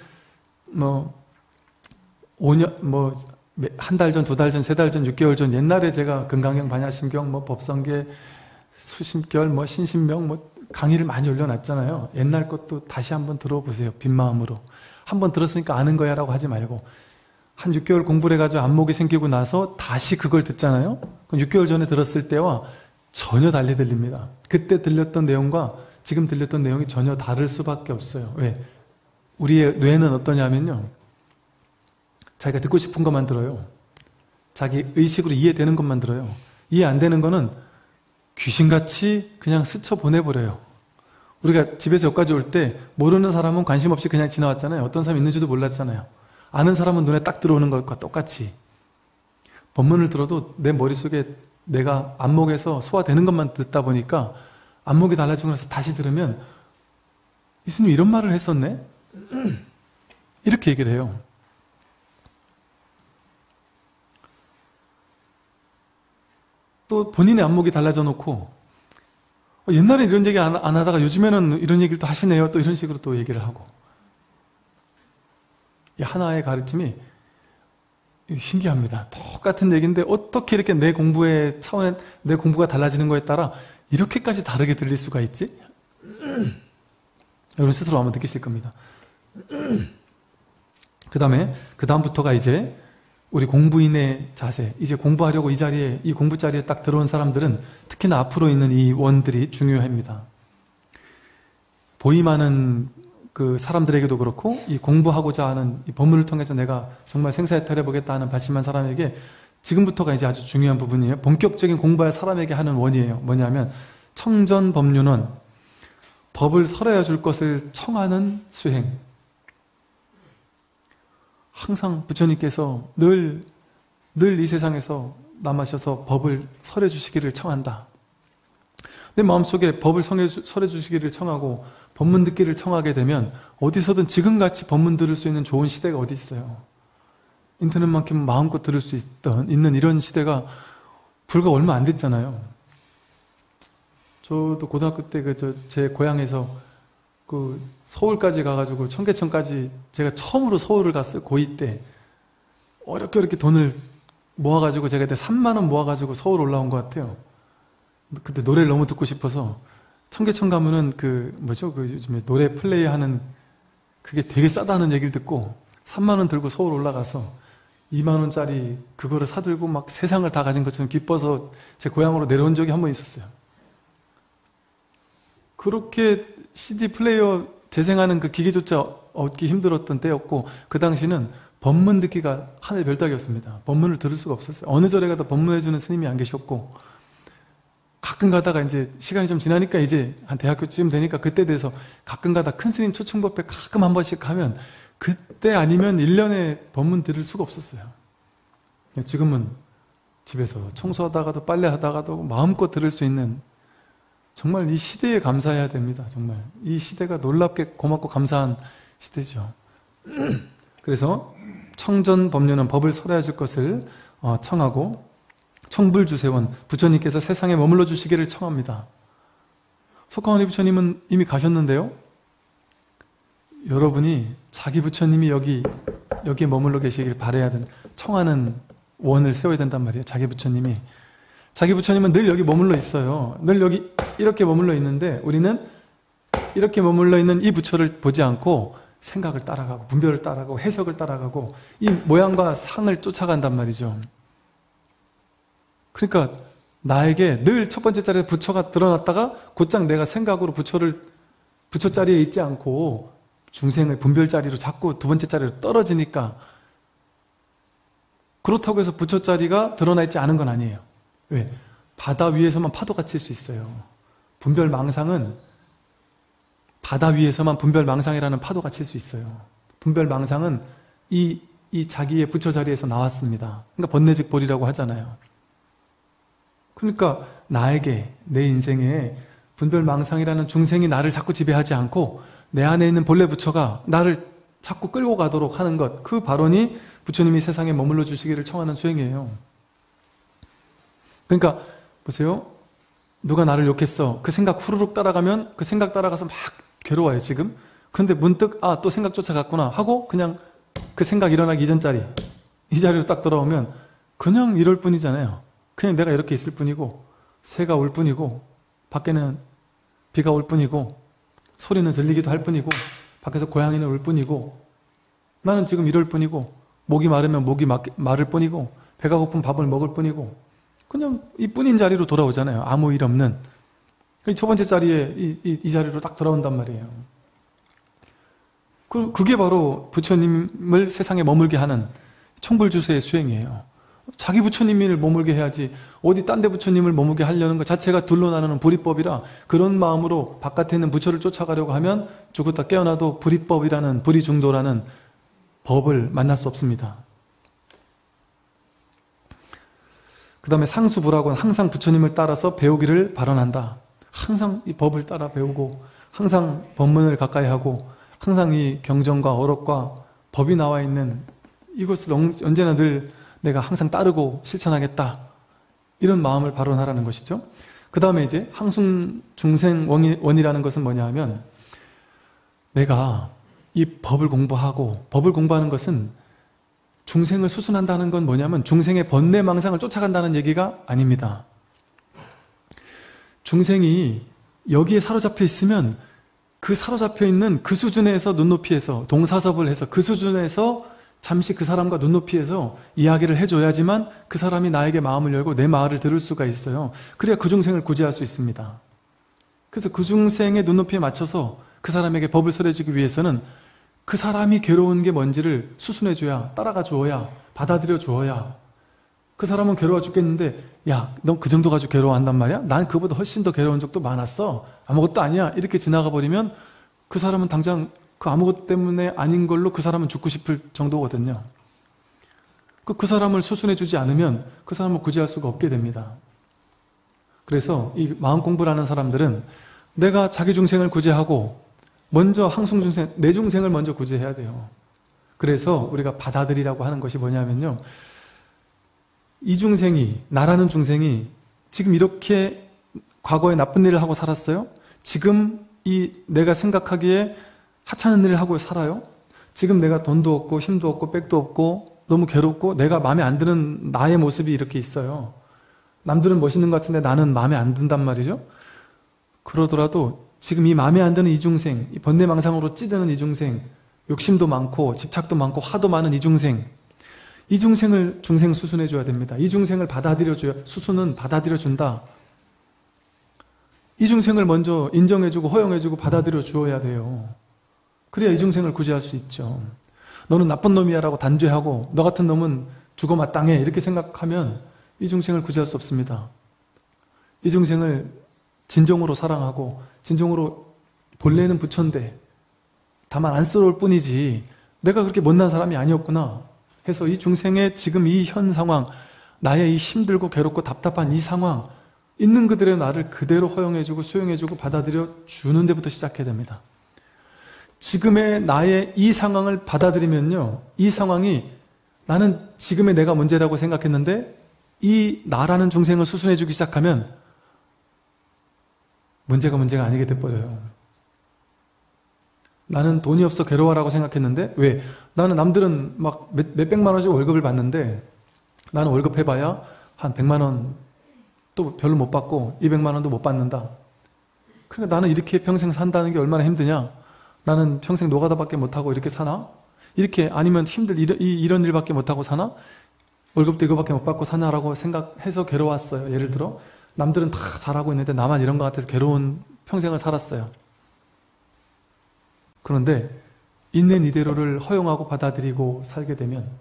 5년 한 달 전, 2달 전, 3달 전, 6개월 전 옛날에 제가 금강경, 반야심경, 법성계, 수심결, 신신명 강의를 많이 올려놨잖아요. 옛날 것도 다시 한번 들어보세요. 빈 마음으로. 한번 들었으니까 아는 거야 라고 하지 말고 한 6개월 공부를 해가지고 안목이 생기고 나서 다시 그걸 듣잖아요. 그럼 6개월 전에 들었을 때와 전혀 달리 들립니다. 그때 들렸던 내용과 지금 들렸던 내용이 전혀 다를 수밖에 없어요. 왜? 우리의 뇌는 어떠냐면요, 자기가 듣고 싶은 것만 들어요. 자기 의식으로 이해되는 것만 들어요. 이해 안 되는 거는 귀신같이 그냥 스쳐 보내버려요. 우리가 집에서 여기까지 올 때 모르는 사람은 관심 없이 그냥 지나왔잖아요. 어떤 사람이 있는지도 몰랐잖아요. 아는 사람은 눈에 딱 들어오는 것과 똑같이 법문을 들어도 내 머릿속에 내가 안목에서 소화되는 것만 듣다 보니까 안목이 달라지고 나서 다시 들으면 이 스님 이런 말을 했었네? 이렇게 얘기를 해요. 또 본인의 안목이 달라져 놓고 옛날에 이런 얘기 안 하다가 요즘에는 이런 얘기를 또 하시네요. 또 이런 식으로 또 얘기를 하고. 이 하나의 가르침이 신기합니다. 똑같은 얘기인데 어떻게 이렇게 내 공부의 차원에 내 공부가 달라지는 거에 따라 이렇게까지 다르게 들릴 수가 있지? 여러분 스스로 아마 느끼실 겁니다. 그 다음부터가 이제 우리 공부인의 자세, 이제 공부하려고 이 공부 자리에 딱 들어온 사람들은 특히나 앞으로 있는 이 원들이 중요합니다. 보임하는 그 사람들에게도 그렇고 이 공부하고자 하는 이 법문을 통해서 내가 정말 생사해탈해보겠다 하는 발심한 사람에게 지금부터가 이제 아주 중요한 부분이에요. 본격적인 공부할 사람에게 하는 원이에요. 뭐냐면 청전법륜은 법을 설하여 줄 것을 청하는 수행. 항상 부처님께서 늘 이 세상에서 남으셔서 법을 설해 주시기를 청한다. 내 마음속에 법을 설해 주시기를 청하고 법문 듣기를 청하게 되면 어디서든 지금같이 법문 들을 수 있는 좋은 시대가 어디 있어요. 인터넷만큼 마음껏 들을 수 있는 이런 시대가 불과 얼마 안 됐잖아요. 저도 고등학교 때 제 고향에서 서울까지 가가지고 청계천까지 제가 처음으로 서울을 갔어요. 고2 때. 어렵게 돈을 모아가지고 제가 그때 3만 원 모아가지고 서울 올라온 것 같아요. 그때 노래를 너무 듣고 싶어서 청계천 가면은 요즘에 노래 플레이하는 그게 되게 싸다는 얘기를 듣고 3만 원 들고 서울 올라가서 2만 원짜리 그거를 사들고 막 세상을 다 가진 것처럼 기뻐서 제 고향으로 내려온 적이 한 번 있었어요. 그렇게 CD 플레이어 재생하는 그 기계조차 얻기 힘들었던 때였고, 그 당시는 법문 듣기가 하늘 별따기였습니다. 법문을 들을 수가 없었어요. 어느 절에 가도 법문해주는 스님이 안 계셨고, 가끔 가다가 이제 시간이 좀 지나니까 이제 한 대학교쯤 되니까 그때 돼서 가끔 가다 큰 스님 초청법회 가끔 한 번씩 가면 그때 아니면 1년에 법문 들을 수가 없었어요. 지금은 집에서 청소하다가도 빨래하다가도 마음껏 들을 수 있는, 정말 이 시대에 감사해야 됩니다. 정말 이 시대가 놀랍게 고맙고 감사한 시대죠. 그래서 청전법륜은 법을 설해야 줄 것을 청하고, 청불주세원, 부처님께서 세상에 머물러 주시기를 청합니다. 석가모니 부처님은 이미 가셨는데요, 여러분이 자기 부처님이 여기에 머물러 계시길 바라야 되는, 청하는 원을 세워야 된단 말이에요. 자기 부처님은 늘 여기 머물러 있어요. 늘 여기 이렇게 머물러 있는데, 우리는 이렇게 머물러 있는 이 부처를 보지 않고 생각을 따라가고 분별을 따라가고 해석을 따라가고 이 모양과 상을 쫓아간단 말이죠. 그러니까 나에게 늘 첫 번째 자리에 부처가 드러났다가 곧장 내가 생각으로 부처 자리에 있지 않고 중생을 분별 자리로 자꾸 두 번째 자리로 떨어지니까, 그렇다고 해서 부처 자리가 드러나 있지 않은 건 아니에요. 왜? 바다 위에서만 파도가 칠 수 있어요. 분별망상은 바다 위에서만 분별망상이라는 파도가 칠 수 있어요. 분별망상은 이 자기의 부처 자리에서 나왔습니다. 그러니까 번뇌즉볼이라고 하잖아요. 그러니까 나에게, 내 인생에 분별망상이라는 중생이 나를 자꾸 지배하지 않고 내 안에 있는 본래 부처가 나를 자꾸 끌고 가도록 하는 것, 그 발언이 부처님이 세상에 머물러 주시기를 청하는 수행이에요. 그러니까 보세요. 누가 나를 욕했어. 그 생각 후루룩 따라가면 그 생각 따라가서 막 괴로워요 지금. 그런데 문득 또 생각 쫓아갔구나 하고 그냥 그 생각 일어나기 이전 자리, 이 자리로 딱 돌아오면 그냥 이럴 뿐이잖아요. 그냥 내가 이렇게 있을 뿐이고, 새가 울 뿐이고, 밖에는 비가 올 뿐이고, 소리는 들리기도 할 뿐이고, 밖에서 고양이는 울 뿐이고, 나는 지금 이럴 뿐이고, 목이 마르면 목이 마를 뿐이고, 배가 고픈 밥을 먹을 뿐이고, 그냥 이 뿐인 자리로 돌아오잖아요. 아무 일 없는. 첫 번째 자리에 이 자리로 딱 돌아온단 말이에요. 그게 바로 부처님을 세상에 머물게 하는 청불주세의 수행이에요. 자기 부처님을 머물게 해야지 어디 딴 데 부처님을 머물게 하려는 것 자체가 둘로 나누는 불이법이라, 그런 마음으로 바깥에 있는 부처를 쫓아가려고 하면 죽었다 깨어나도 불이법이라는, 불이중도라는 법을 만날 수 없습니다. 그 다음에 상수부라고는 항상 부처님을 따라서 배우기를 발언한다. 항상 이 법을 따라 배우고, 항상 법문을 가까이 하고, 항상 이 경전과 어록과 법이 나와 있는 이것을 언제나 늘 내가 항상 따르고 실천하겠다, 이런 마음을 발언하라는 것이죠. 그 다음에 이제 항숭중생원이라는 것은 뭐냐 하면, 내가 이 법을 공부하고, 법을 공부하는 것은 중생을 수순한다는 건 뭐냐면 중생의 번뇌망상을 쫓아간다는 얘기가 아닙니다. 중생이 여기에 사로잡혀 있으면 그 사로잡혀 있는 그 수준에서 눈높이에서 동사섭을 해서 그 수준에서 잠시 그 사람과 눈높이에서 이야기를 해줘야지만 그 사람이 나에게 마음을 열고 내 말을 들을 수가 있어요. 그래야 그 중생을 구제할 수 있습니다. 그래서 그 중생의 눈높이에 맞춰서 그 사람에게 법을 설해주기 위해서는 그 사람이 괴로운 게 뭔지를 수순해줘야, 따라가 주어야, 받아들여 주어야. 그 사람은 괴로워 죽겠는데, 야, 너 그 정도 가지고 괴로워한단 말이야? 난 그보다 훨씬 더 괴로운 적도 많았어. 아무것도 아니야. 이렇게 지나가 버리면 그 사람은 당장 그 아무것 때문에 아닌 걸로 그 사람은 죽고 싶을 정도거든요. 그 사람을 수순해주지 않으면 그 사람을 구제할 수가 없게 됩니다. 그래서 이 마음 공부를 하는 사람들은 내가 자기 중생을 구제하고 먼저 항숭중생, 내 중생을 먼저 구제해야 돼요. 그래서 우리가 받아들이라고 하는 것이 뭐냐면요, 이 중생이, 나라는 중생이 지금 이렇게 과거에 나쁜 일을 하고 살았어요? 지금 이 내가 생각하기에 하찮은 일을 하고 살아요? 지금 내가 돈도 없고 힘도 없고 백도 없고 너무 괴롭고 내가 마음에 안 드는 나의 모습이 이렇게 있어요. 남들은 멋있는 것 같은데 나는 마음에 안 든단 말이죠. 그러더라도 지금 이 마음에 안 드는 이 중생, 이 번뇌망상으로 찌드는 이 중생, 욕심도 많고 집착도 많고 화도 많은 이 중생을 중생 수순해 줘야 됩니다. 이 중생을 받아들여줘야, 수순은 받아들여준다. 이 중생을 먼저 인정해주고 허용해주고 받아들여 주어야 돼요. 그래야 이 중생을 구제할 수 있죠. 너는 나쁜 놈이야 라고 단죄하고 너 같은 놈은 죽어 마땅해 이렇게 생각하면 이 중생을 구제할 수 없습니다. 이 중생을 진정으로 사랑하고 진정으로 본래는 부처인데 다만 안쓰러울 뿐이지 내가 그렇게 못난 사람이 아니었구나 해서 이 중생의 지금 이 현 상황, 나의 이 힘들고 괴롭고 답답한 이 상황, 있는 그대로 나를 그대로 허용해주고 수용해주고 받아들여 주는 데부터 시작해야 됩니다. 지금의 나의 이 상황을 받아들이면요, 이 상황이 나는 지금의 내가 문제라고 생각했는데 이 나라는 중생을 수순해주기 시작하면 문제가 아니게 돼버려요. 나는 돈이 없어 괴로워라고 생각했는데 왜? 나는 남들은 막 몇백만 원씩 월급을 받는데 나는 월급 해봐야 한 100만 원 또 별로 못 받고 200만 원도 못 받는다. 그러니까 나는 이렇게 평생 산다는 게 얼마나 힘드냐? 나는 평생 노가다밖에 못하고 이렇게 사나? 이렇게 아니면 이런 일밖에 못하고 사나? 월급도 이거밖에 못 받고 사나라고 생각해서 괴로웠어요. 예를 들어 남들은 다 잘하고 있는데 나만 이런 것 같아서 괴로운 평생을 살았어요. 그런데 있는 이대로를 허용하고 받아들이고 살게 되면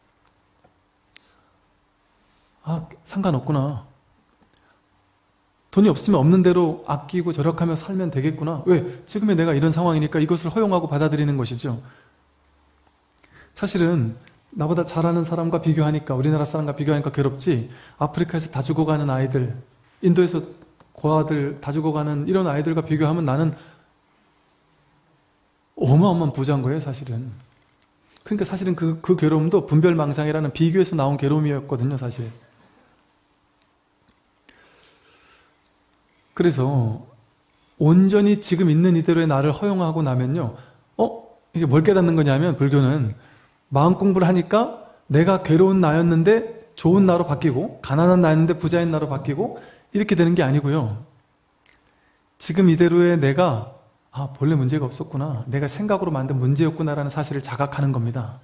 상관없구나. 돈이 없으면 없는 대로 아끼고 절약하며 살면 되겠구나. 왜? 지금의 내가 이런 상황이니까 이것을 허용하고 받아들이는 것이죠. 사실은 나보다 잘하는 사람과 비교하니까, 우리나라 사람과 비교하니까 괴롭지, 아프리카에서 다 죽어가는 아이들, 인도에서 고아들 다 죽어가는 이런 아이들과 비교하면 나는 어마어마한 부자인 거예요, 사실은. 그러니까 사실은 그 괴로움도 분별망상이라는 비교에서 나온 괴로움이었거든요, 사실. 그래서 온전히 지금 있는 이대로의 나를 허용하고 나면요, 이게 뭘 깨닫는 거냐면, 불교는 마음 공부를 하니까 내가 괴로운 나였는데 좋은 나로 바뀌고, 가난한 나였는데 부자인 나로 바뀌고, 이렇게 되는 게 아니고요. 지금 이대로의 내가 본래 문제가 없었구나, 내가 생각으로 만든 문제였구나라는 사실을 자각하는 겁니다.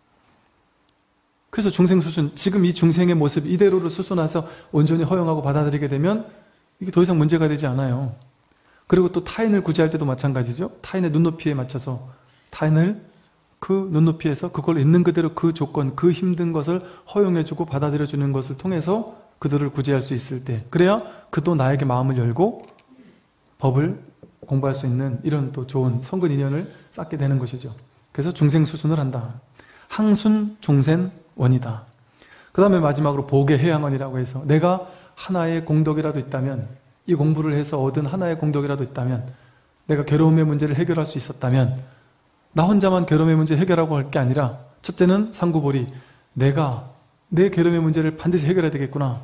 그래서 중생 수순, 지금 이 중생의 모습 이대로를 수순해서 온전히 허용하고 받아들이게 되면 이게 더 이상 문제가 되지 않아요. 그리고 또 타인을 구제할 때도 마찬가지죠. 타인의 눈높이에 맞춰서 타인을 그 눈높이에서 그걸 있는 그대로 그 조건, 그 힘든 것을 허용해주고 받아들여주는 것을 통해서 그들을 구제할 수 있을 때, 그래야 그도 나에게 마음을 열고 법을 공부할 수 있는 이런 또 좋은 성근 인연을 쌓게 되는 것이죠. 그래서 중생 수순을 한다. 항순 중생 원이다. 그 다음에 마지막으로 복의 해양원이라고 해서 내가 하나의 공덕이라도 있다면, 이 공부를 해서 얻은 하나의 공덕이라도 있다면, 내가 괴로움의 문제를 해결할 수 있었다면, 나 혼자만 괴로움의 문제 해결하고 할 게 아니라, 첫째는 상구보리, 내가 내 괴로움의 문제를 반드시 해결해야 되겠구나.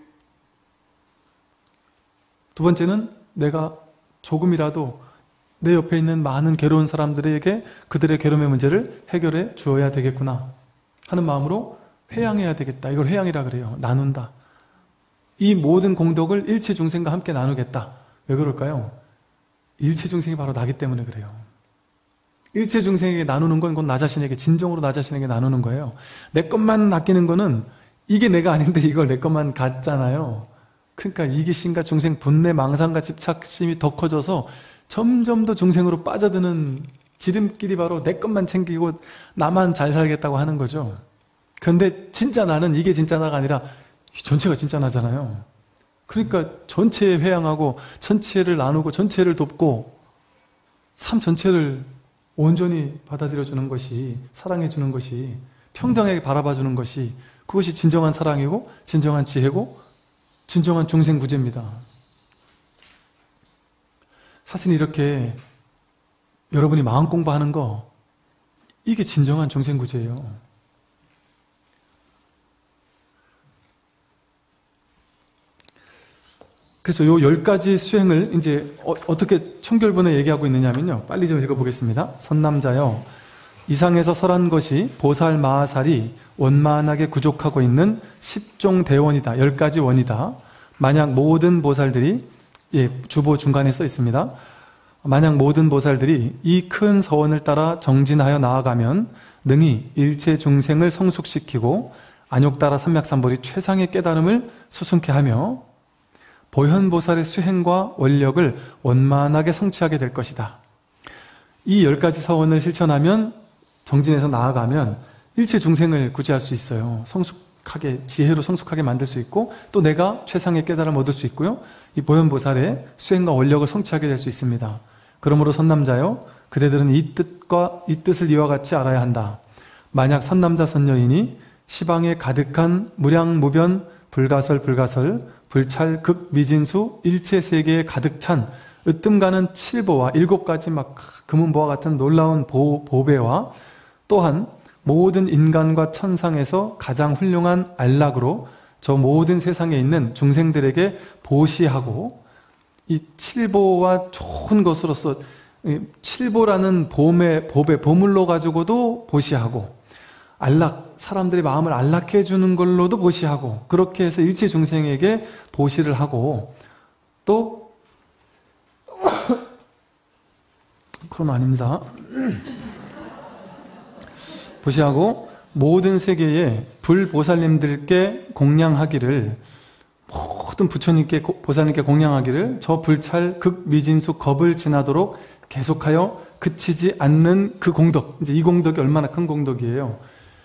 두 번째는 내가 조금이라도 내 옆에 있는 많은 괴로운 사람들에게 그들의 괴로움의 문제를 해결해 주어야 되겠구나 하는 마음으로 회양해야 되겠다. 이걸 회양이라 그래요. 나눈다. 이 모든 공덕을 일체 중생과 함께 나누겠다. 왜 그럴까요? 일체 중생이 바로 나기 때문에 그래요. 일체 중생에게 나누는 건 곧 나 자신에게, 진정으로 나 자신에게 나누는 거예요. 내 것만 아끼는 거는 이게 내가 아닌데 이걸 내 것만 갖잖아요. 그러니까 이기심과 중생 분내, 망상과 집착심이 더 커져서 점점 더 중생으로 빠져드는 지름길이 바로 내 것만 챙기고 나만 잘 살겠다고 하는 거죠. 그런데 진짜 나는 이게 진짜 나가 아니라 전체가 진짜 나잖아요. 그러니까 전체에 회양하고 전체를 나누고 전체를 돕고 삶 전체를 온전히 받아들여주는 것이, 사랑해주는 것이, 평등하게 바라봐주는 것이, 그것이 진정한 사랑이고 진정한 지혜고 진정한 중생구제입니다. 사실 이렇게 여러분이 마음 공부하는 거, 이게 진정한 중생구제예요. 그래서 요 10가지 수행을 이제 어떻게 청결본에 얘기하고 있느냐면요. 빨리 좀 읽어보겠습니다. 선남자여, 이상에서 설한 것이 보살 마하살이 원만하게 구족하고 있는 10종 대원이다. 10가지 원이다. 만약 모든 보살들이, 주보 중간에 써 있습니다. 만약 모든 보살들이 이 큰 서원을 따라 정진하여 나아가면 능히 일체 중생을 성숙시키고 안욕따라 삼맥삼보리 최상의 깨달음을 수순케 하며 보현보살의 수행과 원력을 원만하게 성취하게 될 것이다. 이 10가지 서원을 실천하면 정진해서 나아가면 일체 중생을 구제할 수 있어요. 성숙하게, 지혜로 성숙하게 만들 수 있고 또 내가 최상의 깨달음을 얻을 수 있고요. 이 보현보살의 수행과 원력을 성취하게 될 수 있습니다. 그러므로 선남자여, 그대들은 이 뜻을 이와 같이 알아야 한다. 만약 선남자 선녀인이 시방에 가득한 무량무변 불가설 불찰 극미진수 일체 세계에 가득 찬 으뜸가는 7보와 7가지 막 금은보와 같은 놀라운 보배와 또한 모든 인간과 천상에서 가장 훌륭한 안락으로 저 모든 세상에 있는 중생들에게 보시하고 이 7보와 좋은 것으로서 7보라는 보물로 가지고도 보시하고 안락, 사람들의 마음을 안락해 주는 걸로도 보시하고 그렇게 해서 일체 중생에게 보시를 하고 또 그럼 아닙니다. 보시하고 모든 세계의 불보살님들께 공양하기를 모든 부처님께 보살님께 공양하기를 저 불찰 극미진수 겁을 지나도록 계속하여 그치지 않는 그 공덕 이제 이 공덕이 얼마나 큰 공덕이에요.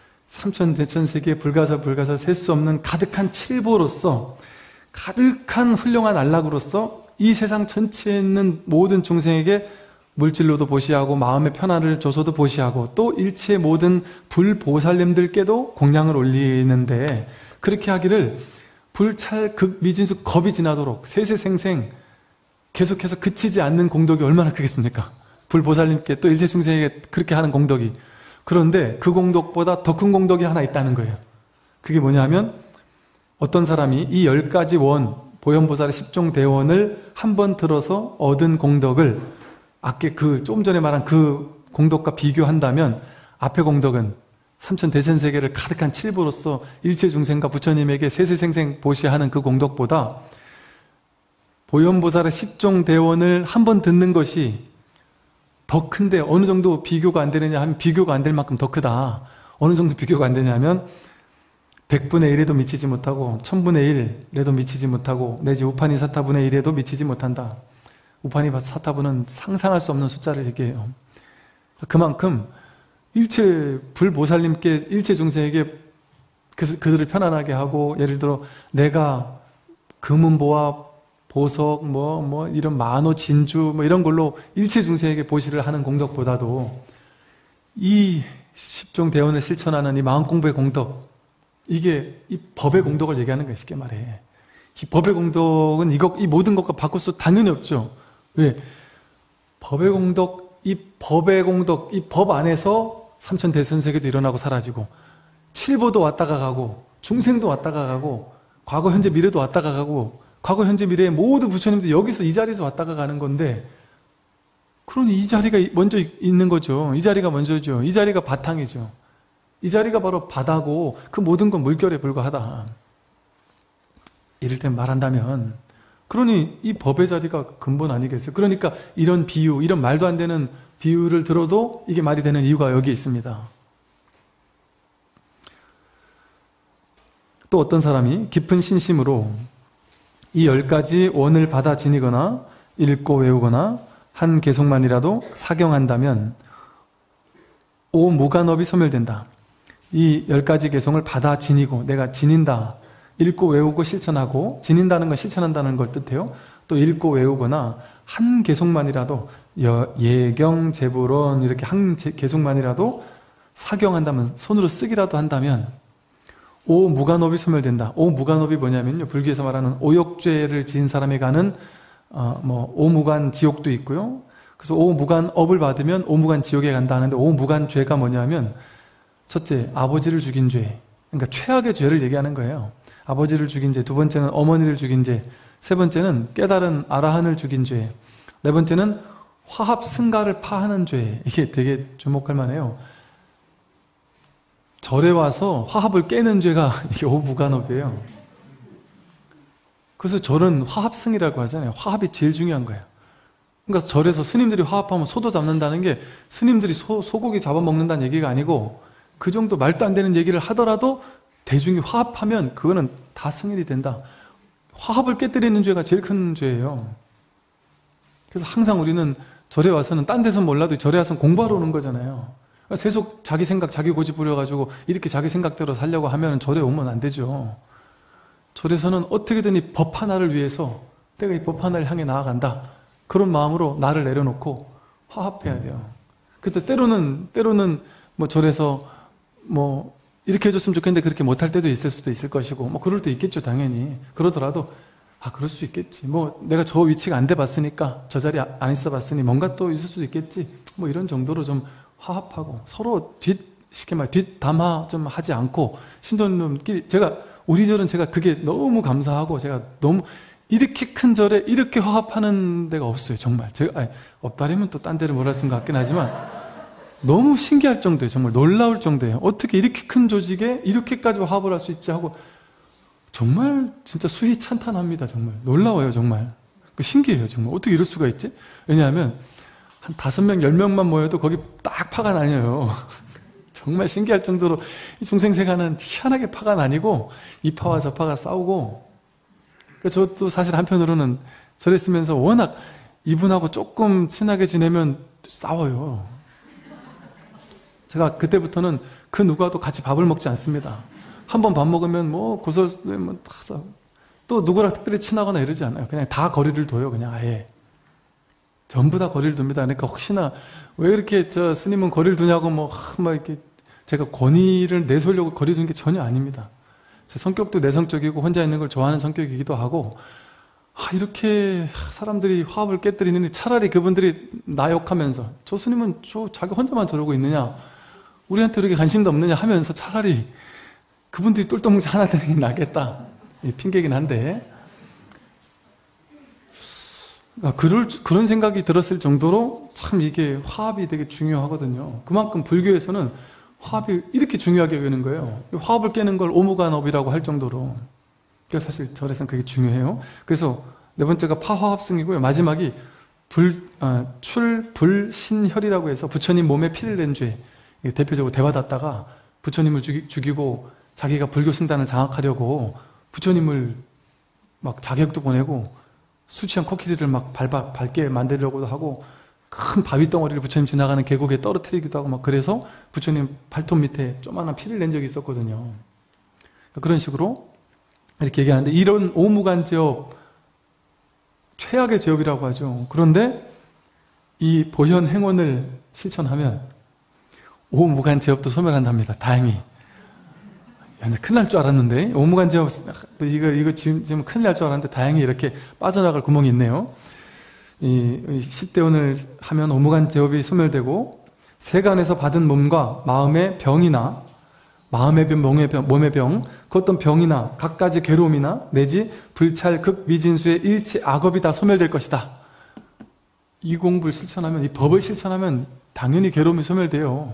삼천대천세계의 불가설 셀 수 없는 가득한 7보로서 가득한 훌륭한 안락으로서 이 세상 전체에 있는 모든 중생에게 물질로도 보시하고 마음의 편안을 줘서도 보시하고 또 일체 모든 불보살님들께도 공양을 올리는데 그렇게 하기를 불찰 극미진수 겁이 지나도록 세세생생 계속해서 그치지 않는 공덕이 얼마나 크겠습니까? 불보살님께 또 일체 중생에게 그렇게 하는 공덕이. 그런데 그 공덕보다 더 큰 공덕이 하나 있다는 거예요. 그게 뭐냐면 어떤 사람이 이 10가지 원 보현보살의 10종 대원을 한 번 들어서 얻은 공덕을 아까 그 조금 전에 말한 그 공덕과 비교한다면 앞의 공덕은 삼천대천세계를 가득한 7보로서 일체 중생과 부처님에게 세세생생 보시하는 그 공덕보다 보현보살의 10종 대원을 한 번 듣는 것이 더 큰데 어느 정도 비교가 안 되느냐 하면 비교가 안 될 만큼 더 크다. 어느 정도 비교가 안 되냐 하면 100분의 1에도 미치지 못하고 1000분의 1에도 미치지 못하고 내지 우파니 사타분의 1에도 미치지 못한다. 우파니 사타분은 상상할 수 없는 숫자를 얘기해요. 그만큼 일체 불보살님께 일체 중생에게 그들을 편안하게 하고 예를 들어 내가 금은보와 보석 이런 만호 진주 이런 걸로 일체 중생에게 보시를 하는 공덕보다도 이 10종 대원을 실천하는 이 마음공부의 공덕 이게 이 법의 공덕을 얘기하는 거예요. 쉽게 말해. 이 법의 공덕은 이 모든 것과 바꿀 수 당연히 없죠. 왜? 법의 공덕, 이 법 안에서 삼천대천세계도 일어나고 사라지고 7보도 왔다가 가고 중생도 왔다가 가고 과거 현재 미래도 왔다가 가고 과거 현재 미래의 모든 부처님도 여기서 이 자리에서 왔다가 가는 건데 그러니 이 자리가 먼저 있는 거죠. 이 자리가 먼저죠. 이 자리가 바탕이죠. 이 자리가 바로 바다고 그 모든 건 물결에 불과하다. 이를테면 말한다면 그러니 이 법의 자리가 근본 아니겠어요? 그러니까 이런 비유, 이런 말도 안 되는 비유를 들어도 이게 말이 되는 이유가 여기 있습니다. 또 어떤 사람이 깊은 신심으로 이 10가지 원을 받아 지니거나 읽고 외우거나 한 개속만이라도 사경한다면 오무간업이 소멸된다. 이 10가지 개성을 받아 지니고 내가 지닌다. 읽고 외우고 실천하고 지닌다는 건 실천한다는 걸 뜻해요. 또 읽고 외우거나 한 개속만이라도 예경, 제불원 이렇게 한 개속만이라도 사경한다면 손으로 쓰기라도 한다면 오무간업이 소멸된다. 오무간업이 뭐냐면요. 불교에서 말하는 오욕죄를 지은 사람에 가는 오무간 지옥도 있고요. 그래서 오무간업을 받으면 오무간 지옥에 간다 하는데 오무간 죄가 뭐냐면 첫째, 아버지를 죽인 죄. 그러니까 최악의 죄를 얘기하는 거예요. 아버지를 죽인 죄. 두 번째는 어머니를 죽인 죄. 세 번째는 깨달은 아라한을 죽인 죄. 네 번째는 화합 승가를 파하는 죄. 이게 되게 주목할 만해요. 절에 와서 화합을 깨는 죄가 이게 오무간업이에요. 그래서 절은 화합승이라고 하잖아요. 화합이 제일 중요한 거예요. 그러니까 절에서 스님들이 화합하면 소도 잡는다는 게 스님들이 소고기 잡아먹는다는 얘기가 아니고 그 정도 말도 안 되는 얘기를 하더라도 대중이 화합하면 그거는 다 승인이 된다. 화합을 깨뜨리는 죄가 제일 큰 죄예요. 그래서 항상 우리는 절에 와서는 딴 데선 몰라도 절에 와서는 공부하러 오는 거잖아요. 계속 자기 생각, 자기 고집 부려가지고 이렇게 자기 생각대로 살려고 하면 절에 오면 안 되죠. 절에서는 어떻게든 이 법 하나를 위해서 내가 이 법 하나를 향해 나아간다. 그런 마음으로 나를 내려놓고 화합해야 돼요. 그때 때로는 뭐 절에서 뭐 이렇게 해줬으면 좋겠는데 그렇게 못할 때도 있을 수도 있을 것이고 뭐 그럴 때 있겠죠, 당연히. 그러더라도 그럴 수 있겠지. 뭐 내가 저 위치가 안 돼 봤으니까 저 자리에 안 있어 봤으니 뭔가 또 있을 수도 있겠지. 뭐 이런 정도로 좀 화합하고 서로 쉽게 말 뒷담화 좀 하지 않고 신도님끼리 우리 절은 제가 그게 너무 감사하고 제가 너무 이렇게 큰 절에 이렇게 화합하는 데가 없어요, 정말. 제가 없다라면 또 딴 데를 몰았을 것 같긴 하지만 너무 신기할 정도예요. 정말 놀라울 정도예요. 어떻게 이렇게 큰 조직에 이렇게까지 화합을 할 수 있지 하고 정말 진짜 수위 찬탄합니다. 정말 놀라워요. 정말 신기해요. 정말 어떻게 이럴 수가 있지? 왜냐하면 한 5명, 10명만 모여도 거기 딱 파가 나뉘어요. 정말 신기할 정도로 이 중생세가는 희한하게 파가 나뉘고 이 파와 저 파가 싸우고 저도 사실 한편으로는 절에 있으면서 워낙 이분하고 조금 친하게 지내면 싸워요. 제가 그때부터는 그 누구와도 같이 밥을 먹지 않습니다. 한 번 밥 먹으면 뭐 고소하면 다 싸우고 또 누구랑 특별히 친하거나 이러지 않아요. 그냥 다 거리를 둬요. 그냥 아예. 전부 다 거리를 둡니다. 그러니까 혹시나 왜 이렇게 저 스님은 거리를 두냐고 막 이렇게 제가 권위를 내세우려고 거리 두는 게 전혀 아닙니다. 제 성격도 내성적이고 혼자 있는 걸 좋아하는 성격이기도 하고 이렇게 사람들이 화합을 깨뜨리는데 차라리 그분들이 나 욕하면서 저 스님은 자기 혼자만 저러고 있느냐 우리한테 그렇게 관심도 없느냐 하면서 차라리 그분들이 똘똘뭉치 하나 되는 게 낫겠다. 핑계긴 한데 그런 생각이 들었을 정도로 참 이게 화합이 되게 중요하거든요. 그만큼 불교에서는 화합이 이렇게 중요하게 여기는 거예요. 화합을 깨는 걸 오무간업이라고 할 정도로. 그래서 사실 절에서는 그게 중요해요. 그래서 네 번째가 파화합승이고요. 마지막이 출불신혈이라고 해서 부처님 몸에 피를 낸 죄. 대표적으로 대화받다가 부처님을 죽이고 자기가 불교 신단을 장악하려고 부처님을 막 자격도 보내고 수치한 코끼리를 막 밟게 만들려고도 하고 큰 바위 덩어리를 부처님 지나가는 계곡에 떨어뜨리기도 하고 막 그래서 부처님 발톱 밑에 조그마한 피를 낸 적이 있었거든요. 그런 식으로 이렇게 얘기하는데 이런 오무간제업 최악의 제업이라고 하죠. 그런데 이 보현 행원을 실천하면 오무간제업도 소멸한답니다. 다행히. 큰일 날 줄 알았는데 오무간제업 이거 지금 큰일 날 줄 알았는데 다행히 이렇게 빠져나갈 구멍이 있네요. 이 10대원을 하면 오무간제업이 소멸되고 세간에서 받은 몸과 마음의 병이나 마음의 병, 몸의 병, 그 어떤 병이나 갖가지 괴로움이나 내지 불찰 극미진수의 일치 악업이 다 소멸될 것이다. 이 공부를 실천하면, 이 법을 실천하면 당연히 괴로움이 소멸돼요.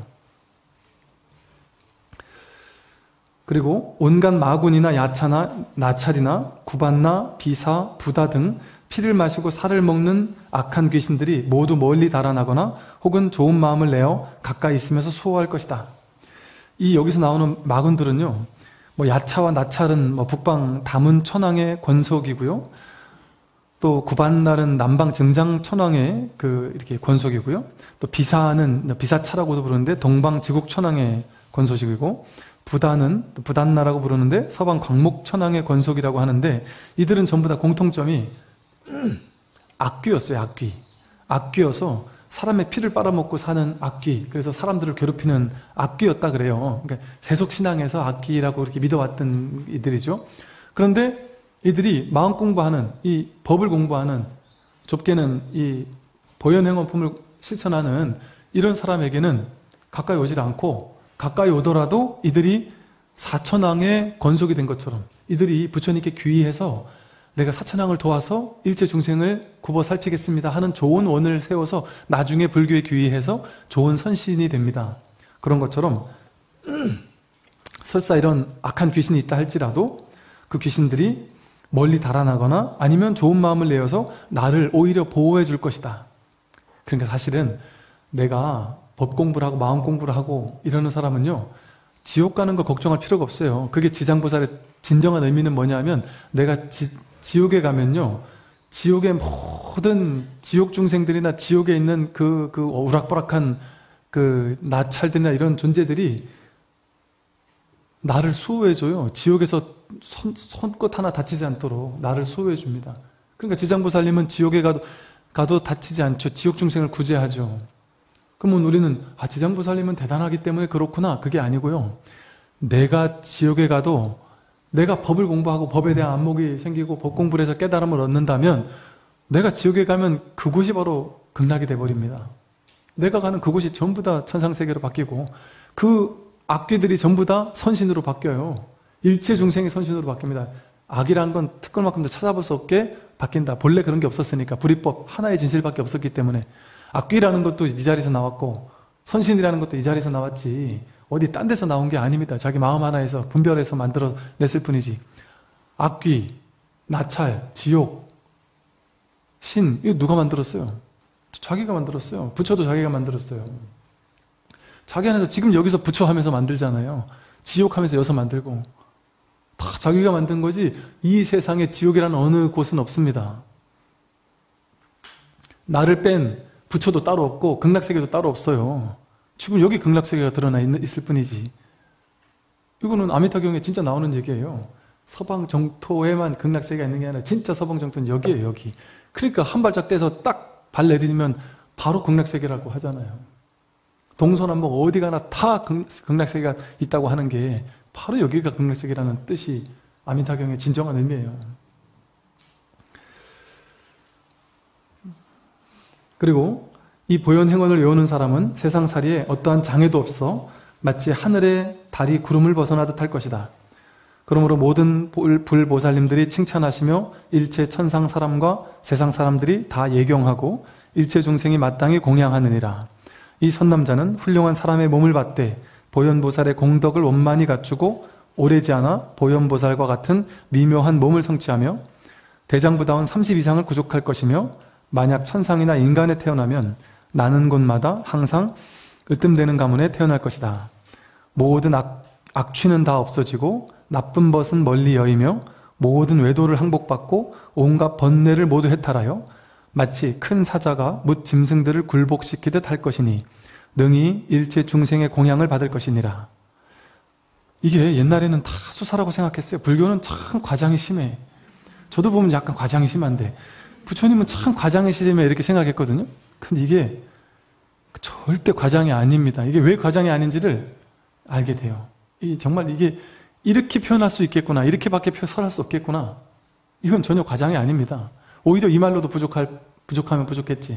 그리고 온갖 마군이나 야차나 나찰이나 구반나 비사, 부다 등 피를 마시고 살을 먹는 악한 귀신들이 모두 멀리 달아나거나 혹은 좋은 마음을 내어 가까이 있으면서 수호할 것이다. 이 여기서 나오는 마군들은요, 뭐 야차와 나찰은 뭐 북방 다문 천왕의 권속이고요. 또 구반날은 남방 증장 천왕의 이렇게 권속이고요. 또 비사는 비사차라고도 부르는데 동방 지국 천왕의 권속이고, 부다는 부단나라고 부르는데 서방 광목 천왕의 권속이라고 하는데, 이들은 전부 다 공통점이 악귀였어요. 악귀여서 사람의 피를 빨아먹고 사는 악귀, 그래서 사람들을 괴롭히는 악귀였다 그래요. 그러니까 세속신앙에서 악귀라고 이렇게 믿어왔던 이들이죠. 그런데 이들이 마음 공부하는, 이 법을 공부하는, 좁게는 이 보현행원품을 실천하는 이런 사람에게는 가까이 오질 않고, 가까이 오더라도 이들이 사천왕의 권속이 된 것처럼 이들이 부처님께 귀의해서 내가 사천왕을 도와서 일체 중생을 굽어 살피겠습니다 하는 좋은 원을 세워서 나중에 불교에 귀의해서 좋은 선신이 됩니다. 그런 것처럼 설사 이런 악한 귀신이 있다 할지라도 그 귀신들이 멀리 달아나거나 아니면 좋은 마음을 내어서 나를 오히려 보호해 줄 것이다. 그러니까 사실은 내가 법 공부를 하고 마음 공부를 하고 이러는 사람은요, 지옥 가는 걸 걱정할 필요가 없어요. 그게 지장보살의 진정한 의미는 뭐냐면, 내가 지옥에 가면요, 지옥의 모든 지옥 중생들이나 지옥에 있는 그 우락부락한 그 나찰들이나 이런 존재들이 나를 수호해줘요. 지옥에서 손끝 하나 다치지 않도록 나를 수호해줍니다. 그러니까 지장보살님은 지옥에 가도 다치지 않죠. 지옥 중생을 구제하죠. 그러면 우리는 지장보살님은 대단하기 때문에 그렇구나. 그게 아니고요. 내가 지옥에 가도 내가 법을 공부하고 법에 대한 안목이 생기고 법 공부를 해서 깨달음을 얻는다면 내가 지옥에 가면 그곳이 바로 극락이 돼버립니다. 내가 가는 그곳이 전부 다 천상세계로 바뀌고 그 악귀들이 전부 다 선신으로 바뀌어요. 일체 중생이 선신으로 바뀝니다. 악이란 건 특권만큼도 찾아볼 수 없게 바뀐다. 본래 그런 게 없었으니까. 불이법 하나의 진실밖에 없었기 때문에. 악귀라는 것도 이 자리에서 나왔고 선신이라는 것도 이 자리에서 나왔지 어디 딴 데서 나온 게 아닙니다. 자기 마음 하나에서 분별해서 만들어냈을 뿐이지. 악귀, 나찰, 지옥, 신, 이거 누가 만들었어요? 자기가 만들었어요. 부처도 자기가 만들었어요. 자기 안에서 지금 여기서 부처 하면서 만들잖아요. 지옥 하면서 여기서 만들고 다 자기가 만든 거지 이 세상에 지옥이라는 어느 곳은 없습니다. 나를 뺀 부처도 따로 없고 극락세계도 따로 없어요. 지금 여기 극락세계가 드러나 있을 뿐이지. 이거는 아미타경에 진짜 나오는 얘기예요. 서방 정토에만 극락세계가 있는 게 아니라 진짜 서방 정토는 여기예요. 여기. 그러니까 한 발짝 떼서 딱 발 내디디면 바로 극락세계라고 하잖아요. 동서남북 어디 가나 다 극락세계가 있다고 하는 게 바로 여기가 극락세계라는 뜻이 아미타경의 진정한 의미예요. 그리고 이 보현행원을 외우는 사람은 세상살이에 어떠한 장애도 없어 마치 하늘의 달이 구름을 벗어나듯 할 것이다. 그러므로 모든 불보살님들이 칭찬하시며 일체 천상 사람과 세상 사람들이 다 예경하고 일체 중생이 마땅히 공양하느니라. 이 선남자는 훌륭한 사람의 몸을 받되 보현보살의 공덕을 원만히 갖추고 오래지 않아 보현보살과 같은 미묘한 몸을 성취하며 대장부다운 30 이상을 구족할 것이며 만약 천상이나 인간에 태어나면 나는 곳마다 항상 으뜸되는 가문에 태어날 것이다. 모든 악취는 다 없어지고 나쁜 벗은 멀리 여이며 모든 외도를 항복받고 온갖 번뇌를 모두 해탈하여 마치 큰 사자가 뭇 짐승들을 굴복시키듯 할 것이니 능히 일체 중생의 공양을 받을 것이니라. 이게 옛날에는 다 수사라고 생각했어요. 불교는 참 과장이 심해. 저도 보면 약간 과장이 심한데 부처님은 참 과장이 심해 이렇게 생각했거든요. 근데 이게 절대 과장이 아닙니다. 이게 왜 과장이 아닌지를 알게 돼요. 정말 이게 이렇게 표현할 수 있겠구나, 이렇게밖에 설할 수 없겠구나. 이건 전혀 과장이 아닙니다. 오히려 이 말로도 부족하면 부족했지.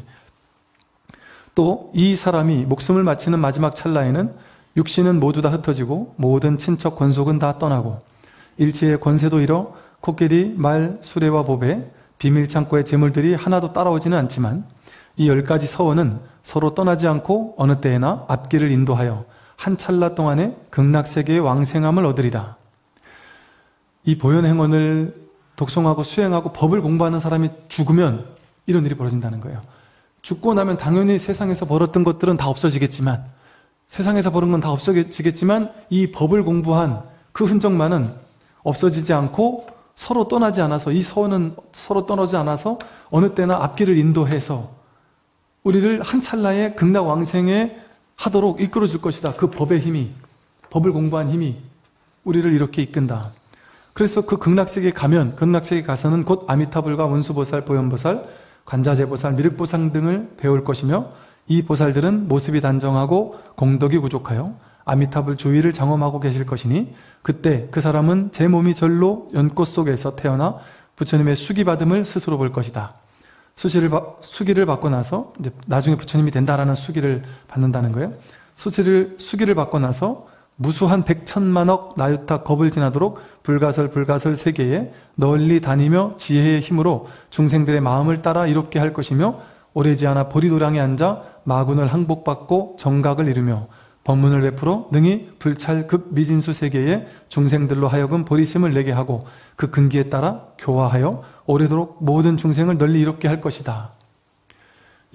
또 이 사람이 목숨을 마치는 마지막 찰나에는 육신은 모두 다 흩어지고 모든 친척 권속은 다 떠나고 일체의 권세도 잃어 코끼리, 말, 수레와 보배, 비밀 창고의 재물들이 하나도 따라오지는 않지만 이 10가지 서원은 서로 떠나지 않고 어느 때에나 앞길을 인도하여 한 찰나 동안에 극락세계의 왕생함을 얻으리라. 이 보현행원을 독송하고 수행하고 법을 공부하는 사람이 죽으면 이런 일이 벌어진다는 거예요. 죽고 나면 당연히 세상에서 벌었던 것들은 다 없어지겠지만 세상에서 벌은 건 다 없어지겠지만 이 법을 공부한 그 흔적만은 없어지지 않고 서로 떠나지 않아서 이 서원은 서로 떠나지 않아서 어느 때나 앞길을 인도해서 우리를 한 찰나에 극락 왕생에 하도록 이끌어 줄 것이다. 그 법의 힘이, 법을 공부한 힘이 우리를 이렇게 이끈다. 그래서 그 극락세계에 가면, 극락세계에 가서는 곧 아미타불과文殊보살, 보현보살, 관자재보살, 미륵보살 등을 배울 것이며 이 보살들은 모습이 단정하고 공덕이 부족하여 아미타불 주위를 장엄하고 계실 것이니 그때 그 사람은 제 몸이 절로 연꽃 속에서 태어나 부처님의 수기받음을 스스로 볼 것이다. 수기를 받고 나서 이제 나중에 부처님이 된다라는 수기를 받는다는 거예요. 수기를 받고 나서 무수한 100천만억 나유타 겁을 지나도록 불가설 세계에 널리 다니며 지혜의 힘으로 중생들의 마음을 따라 이롭게 할 것이며 오래지 않아 보리도량에 앉아 마군을 항복받고 정각을 이루며 법문을 베풀어 능히 불찰 극미진수 세계에 중생들로 하여금 보리심을 내게 하고 그 근기에 따라 교화하여 오래도록 모든 중생을 널리 이롭게 할 것이다.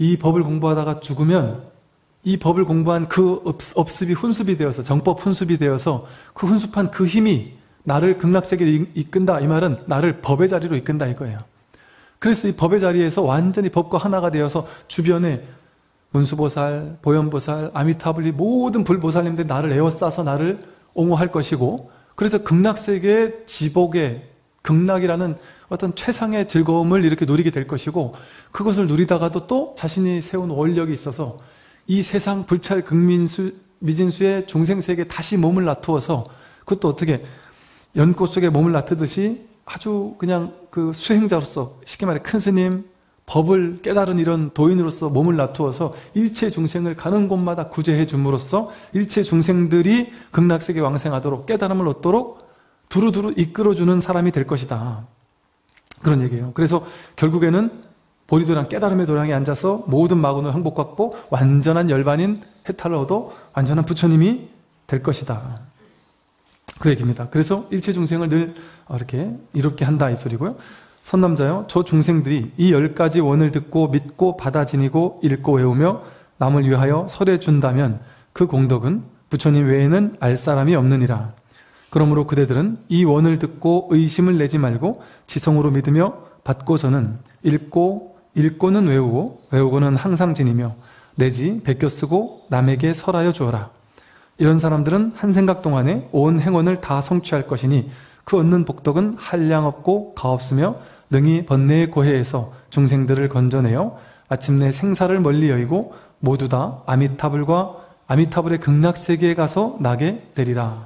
이 법을 공부하다가 죽으면 이 법을 공부한 그 업습이 훈습이 되어서, 정법 훈습이 되어서 그 훈습한 그 힘이 나를 극락세계로 이끈다. 이 말은 나를 법의 자리로 이끈다 이거예요. 그래서 이 법의 자리에서 완전히 법과 하나가 되어서 주변에 문수보살, 보현보살, 아미타불, 모든 불보살님들이 나를 에워싸서 나를 옹호할 것이고, 그래서 극락세계의 지복의 극락이라는 어떤 최상의 즐거움을 이렇게 누리게 될 것이고, 그것을 누리다가도 또 자신이 세운 원력이 있어서 이 세상 불찰 미진수의 중생세계에 다시 몸을 놔두어서, 그것도 어떻게 연꽃 속에 몸을 놔두듯이 아주 그냥 그 수행자로서, 쉽게 말해 큰 스님, 법을 깨달은 이런 도인으로서 몸을 놔두어서 일체 중생을 가는 곳마다 구제해 줌으로써 일체 중생들이 극락세계 왕생하도록 깨달음을 얻도록 두루두루 이끌어주는 사람이 될 것이다. 그런 얘기예요. 그래서 결국에는 보리도량 깨달음의 도량에 앉아서 모든 마군을 항복받고 완전한 열반인 해탈을 얻어 완전한 부처님이 될 것이다. 그 얘기입니다. 그래서 일체 중생을 늘 이렇게 이롭게 한다 이 소리고요. 선남자요, 저 중생들이 이 10가지 원을 듣고 믿고 받아 지니고 읽고 외우며 남을 위하여 설해 준다면 그 공덕은 부처님 외에는 알 사람이 없느니라. 그러므로 그대들은 이 원을 듣고 의심을 내지 말고 지성으로 믿으며 받고서는 읽고는 외우고 외우고는 항상 지니며 내지 베껴 쓰고 남에게 설하여 주어라. 이런 사람들은 한 생각 동안에 온 행원을 다 성취할 것이니 그 얻는 복덕은 한량 없고 가없으며 능히 번뇌의 고해에서 중생들을 건져내어 마침내 생사를 멀리 여의고 모두 다 아미타불의 극락세계에 가서 나게 되리라.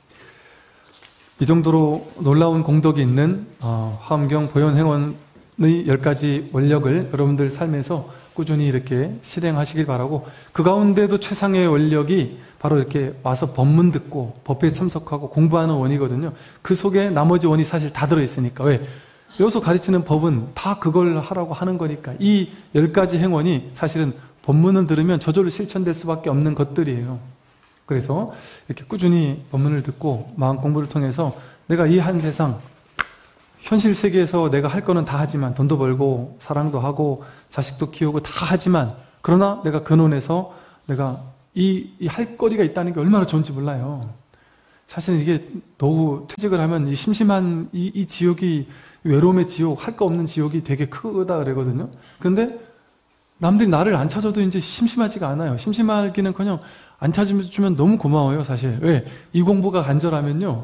이 정도로 놀라운 공덕이 있는 화엄경 보현행원의 10가지 원력을 여러분들 삶에서 꾸준히 이렇게 실행하시길 바라고, 그 가운데도 최상의 원력이 바로 이렇게 와서 법문 듣고 법회에 참석하고 공부하는 원이거든요. 그 속에 나머지 원이 사실 다 들어있으니까. 왜? 여기서 가르치는 법은 다 그걸 하라고 하는 거니까. 이 10가지 행원이 사실은 법문을 들으면 저절로 실천될 수밖에 없는 것들이에요. 그래서 이렇게 꾸준히 법문을 듣고 마음 공부를 통해서 내가 이 한 세상 현실 세계에서 내가 할 거는 다 하지만, 돈도 벌고 사랑도 하고 자식도 키우고 다 하지만, 그러나 내가 근원에서 내가 이 할 거리가 있다는 게 얼마나 좋은지 몰라요. 사실은 이게 노후 퇴직을 하면 이 심심한 이 지옥이, 외로움의 지옥, 할 거 없는 지옥이 되게 크다 그러거든요. 그런데 남들이 나를 안 찾아도 이제 심심하지가 않아요. 심심하기는커녕 안 찾아주면 너무 고마워요, 사실. 왜? 이 공부가 간절하면요,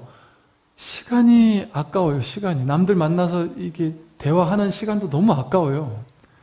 시간이 아까워요. 시간이. 남들 만나서 이게 대화하는 시간도 너무 아까워요.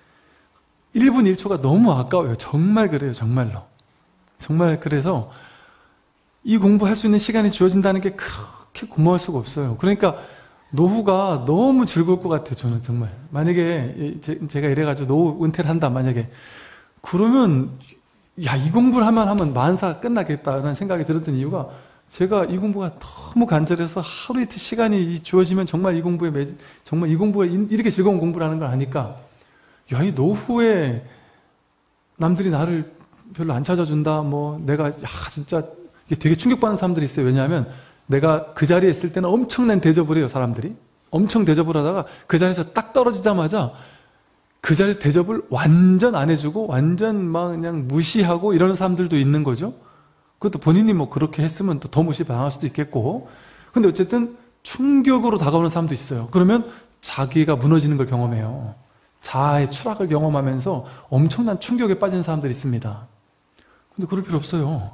1분 1초가 너무 아까워요. 정말 그래요. 정말로. 정말 그래서 이 공부할 수 있는 시간이 주어진다는 게 그렇게 고마울 수가 없어요. 그러니까 노후가 너무 즐거울 것 같아요. 저는 정말. 만약에 제가 이래가지고 노후 은퇴를 한다 만약에, 그러면 야, 이 공부를 하면 만사 끝나겠다는 생각이 들었던 이유가, 제가 이 공부가 너무 간절해서 하루 이틀 시간이 주어지면 정말 이 공부가 이렇게 즐거운 공부라는 걸 아니까, 야, 이 노후에 남들이 나를 별로 안 찾아준다, 내가 진짜 되게 충격받는 사람들이 있어요. 왜냐하면 내가 그 자리에 있을 때는 엄청난 대접을 해요. 사람들이 엄청 대접을 하다가 그 자리에서 딱 떨어지자마자 그 자리 대접을 완전 안 해주고 완전 막 그냥 무시하고 이러는 사람들도 있는 거죠. 그것도 본인이 그렇게 했으면 또 더 무시당할 수도 있겠고. 근데 어쨌든 충격으로 다가오는 사람도 있어요. 그러면 자기가 무너지는 걸 경험해요. 자아의 추락을 경험하면서 엄청난 충격에 빠지는 사람들이 있습니다. 근데 그럴 필요 없어요.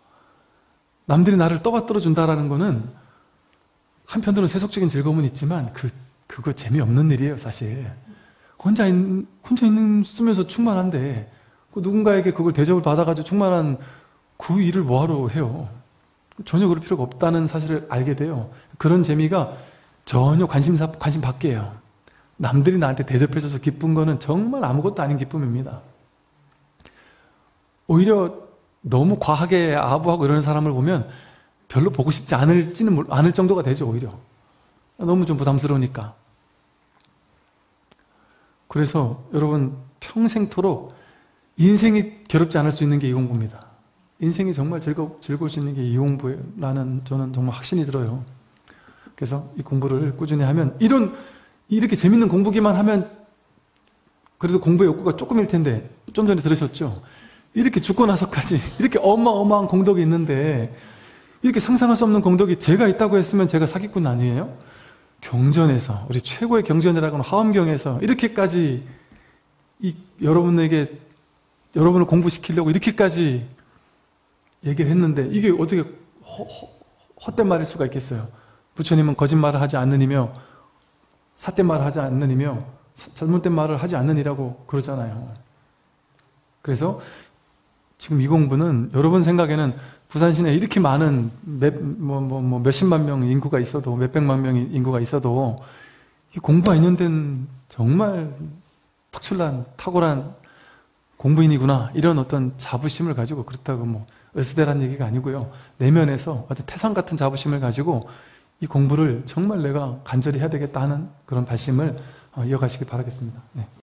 남들이 나를 떠받들어 준다라는 거는 한편으로는 세속적인 즐거움은 있지만 그거 재미없는 일이에요, 사실. 혼자 있으면서 충만한데 누군가에게 그걸 대접을 받아가지고 충만한 그 일을 뭐하러 해요? 전혀 그럴 필요가 없다는 사실을 알게 돼요. 그런 재미가 전혀 관심 밖이에요. 남들이 나한테 대접해줘서 기쁜 거는 정말 아무것도 아닌 기쁨입니다. 오히려 너무 과하게 아부하고 이러는 사람을 보면 별로 보고 싶지 않을 정도가 되죠, 오히려. 너무 좀 부담스러우니까. 그래서 여러분, 평생토록 인생이 괴롭지 않을 수 있는 게 이 공부입니다. 인생이 정말 즐거울 수 있는 게 이 공부라는 저는 정말 확신이 들어요. 그래서 이 공부를 꾸준히 하면, 이렇게 재밌는 공부기만 하면 그래도 공부의 욕구가 조금일 텐데 좀 전에 들으셨죠? 이렇게 죽고 나서까지 이렇게 어마어마한 공덕이 있는데 이렇게 상상할 수 없는 공덕이 제가 있다고 했으면 제가 사기꾼 아니에요? 경전에서 우리 최고의 경전이라고 하는 화엄경에서 이렇게까지 여러분에게 여러분을 공부시키려고 이렇게까지 얘기를 했는데 이게 어떻게 헛된 말일 수가 있겠어요? 부처님은 거짓말을 하지 않느니며 삿된 말을 하지 않느니며 잘못된 말을 하지 않느니라고 그러잖아요. 그래서 지금 이 공부는 여러분 생각에는 부산 시내에 이렇게 많은 몇십만 명 인구가 있어도 몇백만 명의 인구가 있어도 이 공부가 있는 데는 정말 특출난 탁월한 공부인이구나 이런 어떤 자부심을 가지고 그렇다고 으스대란 얘기가 아니고요. 내면에서 아주 태산 같은 자부심을 가지고 이 공부를 정말 내가 간절히 해야 되겠다 하는 그런 발심을 이어가시기 바라겠습니다. 네.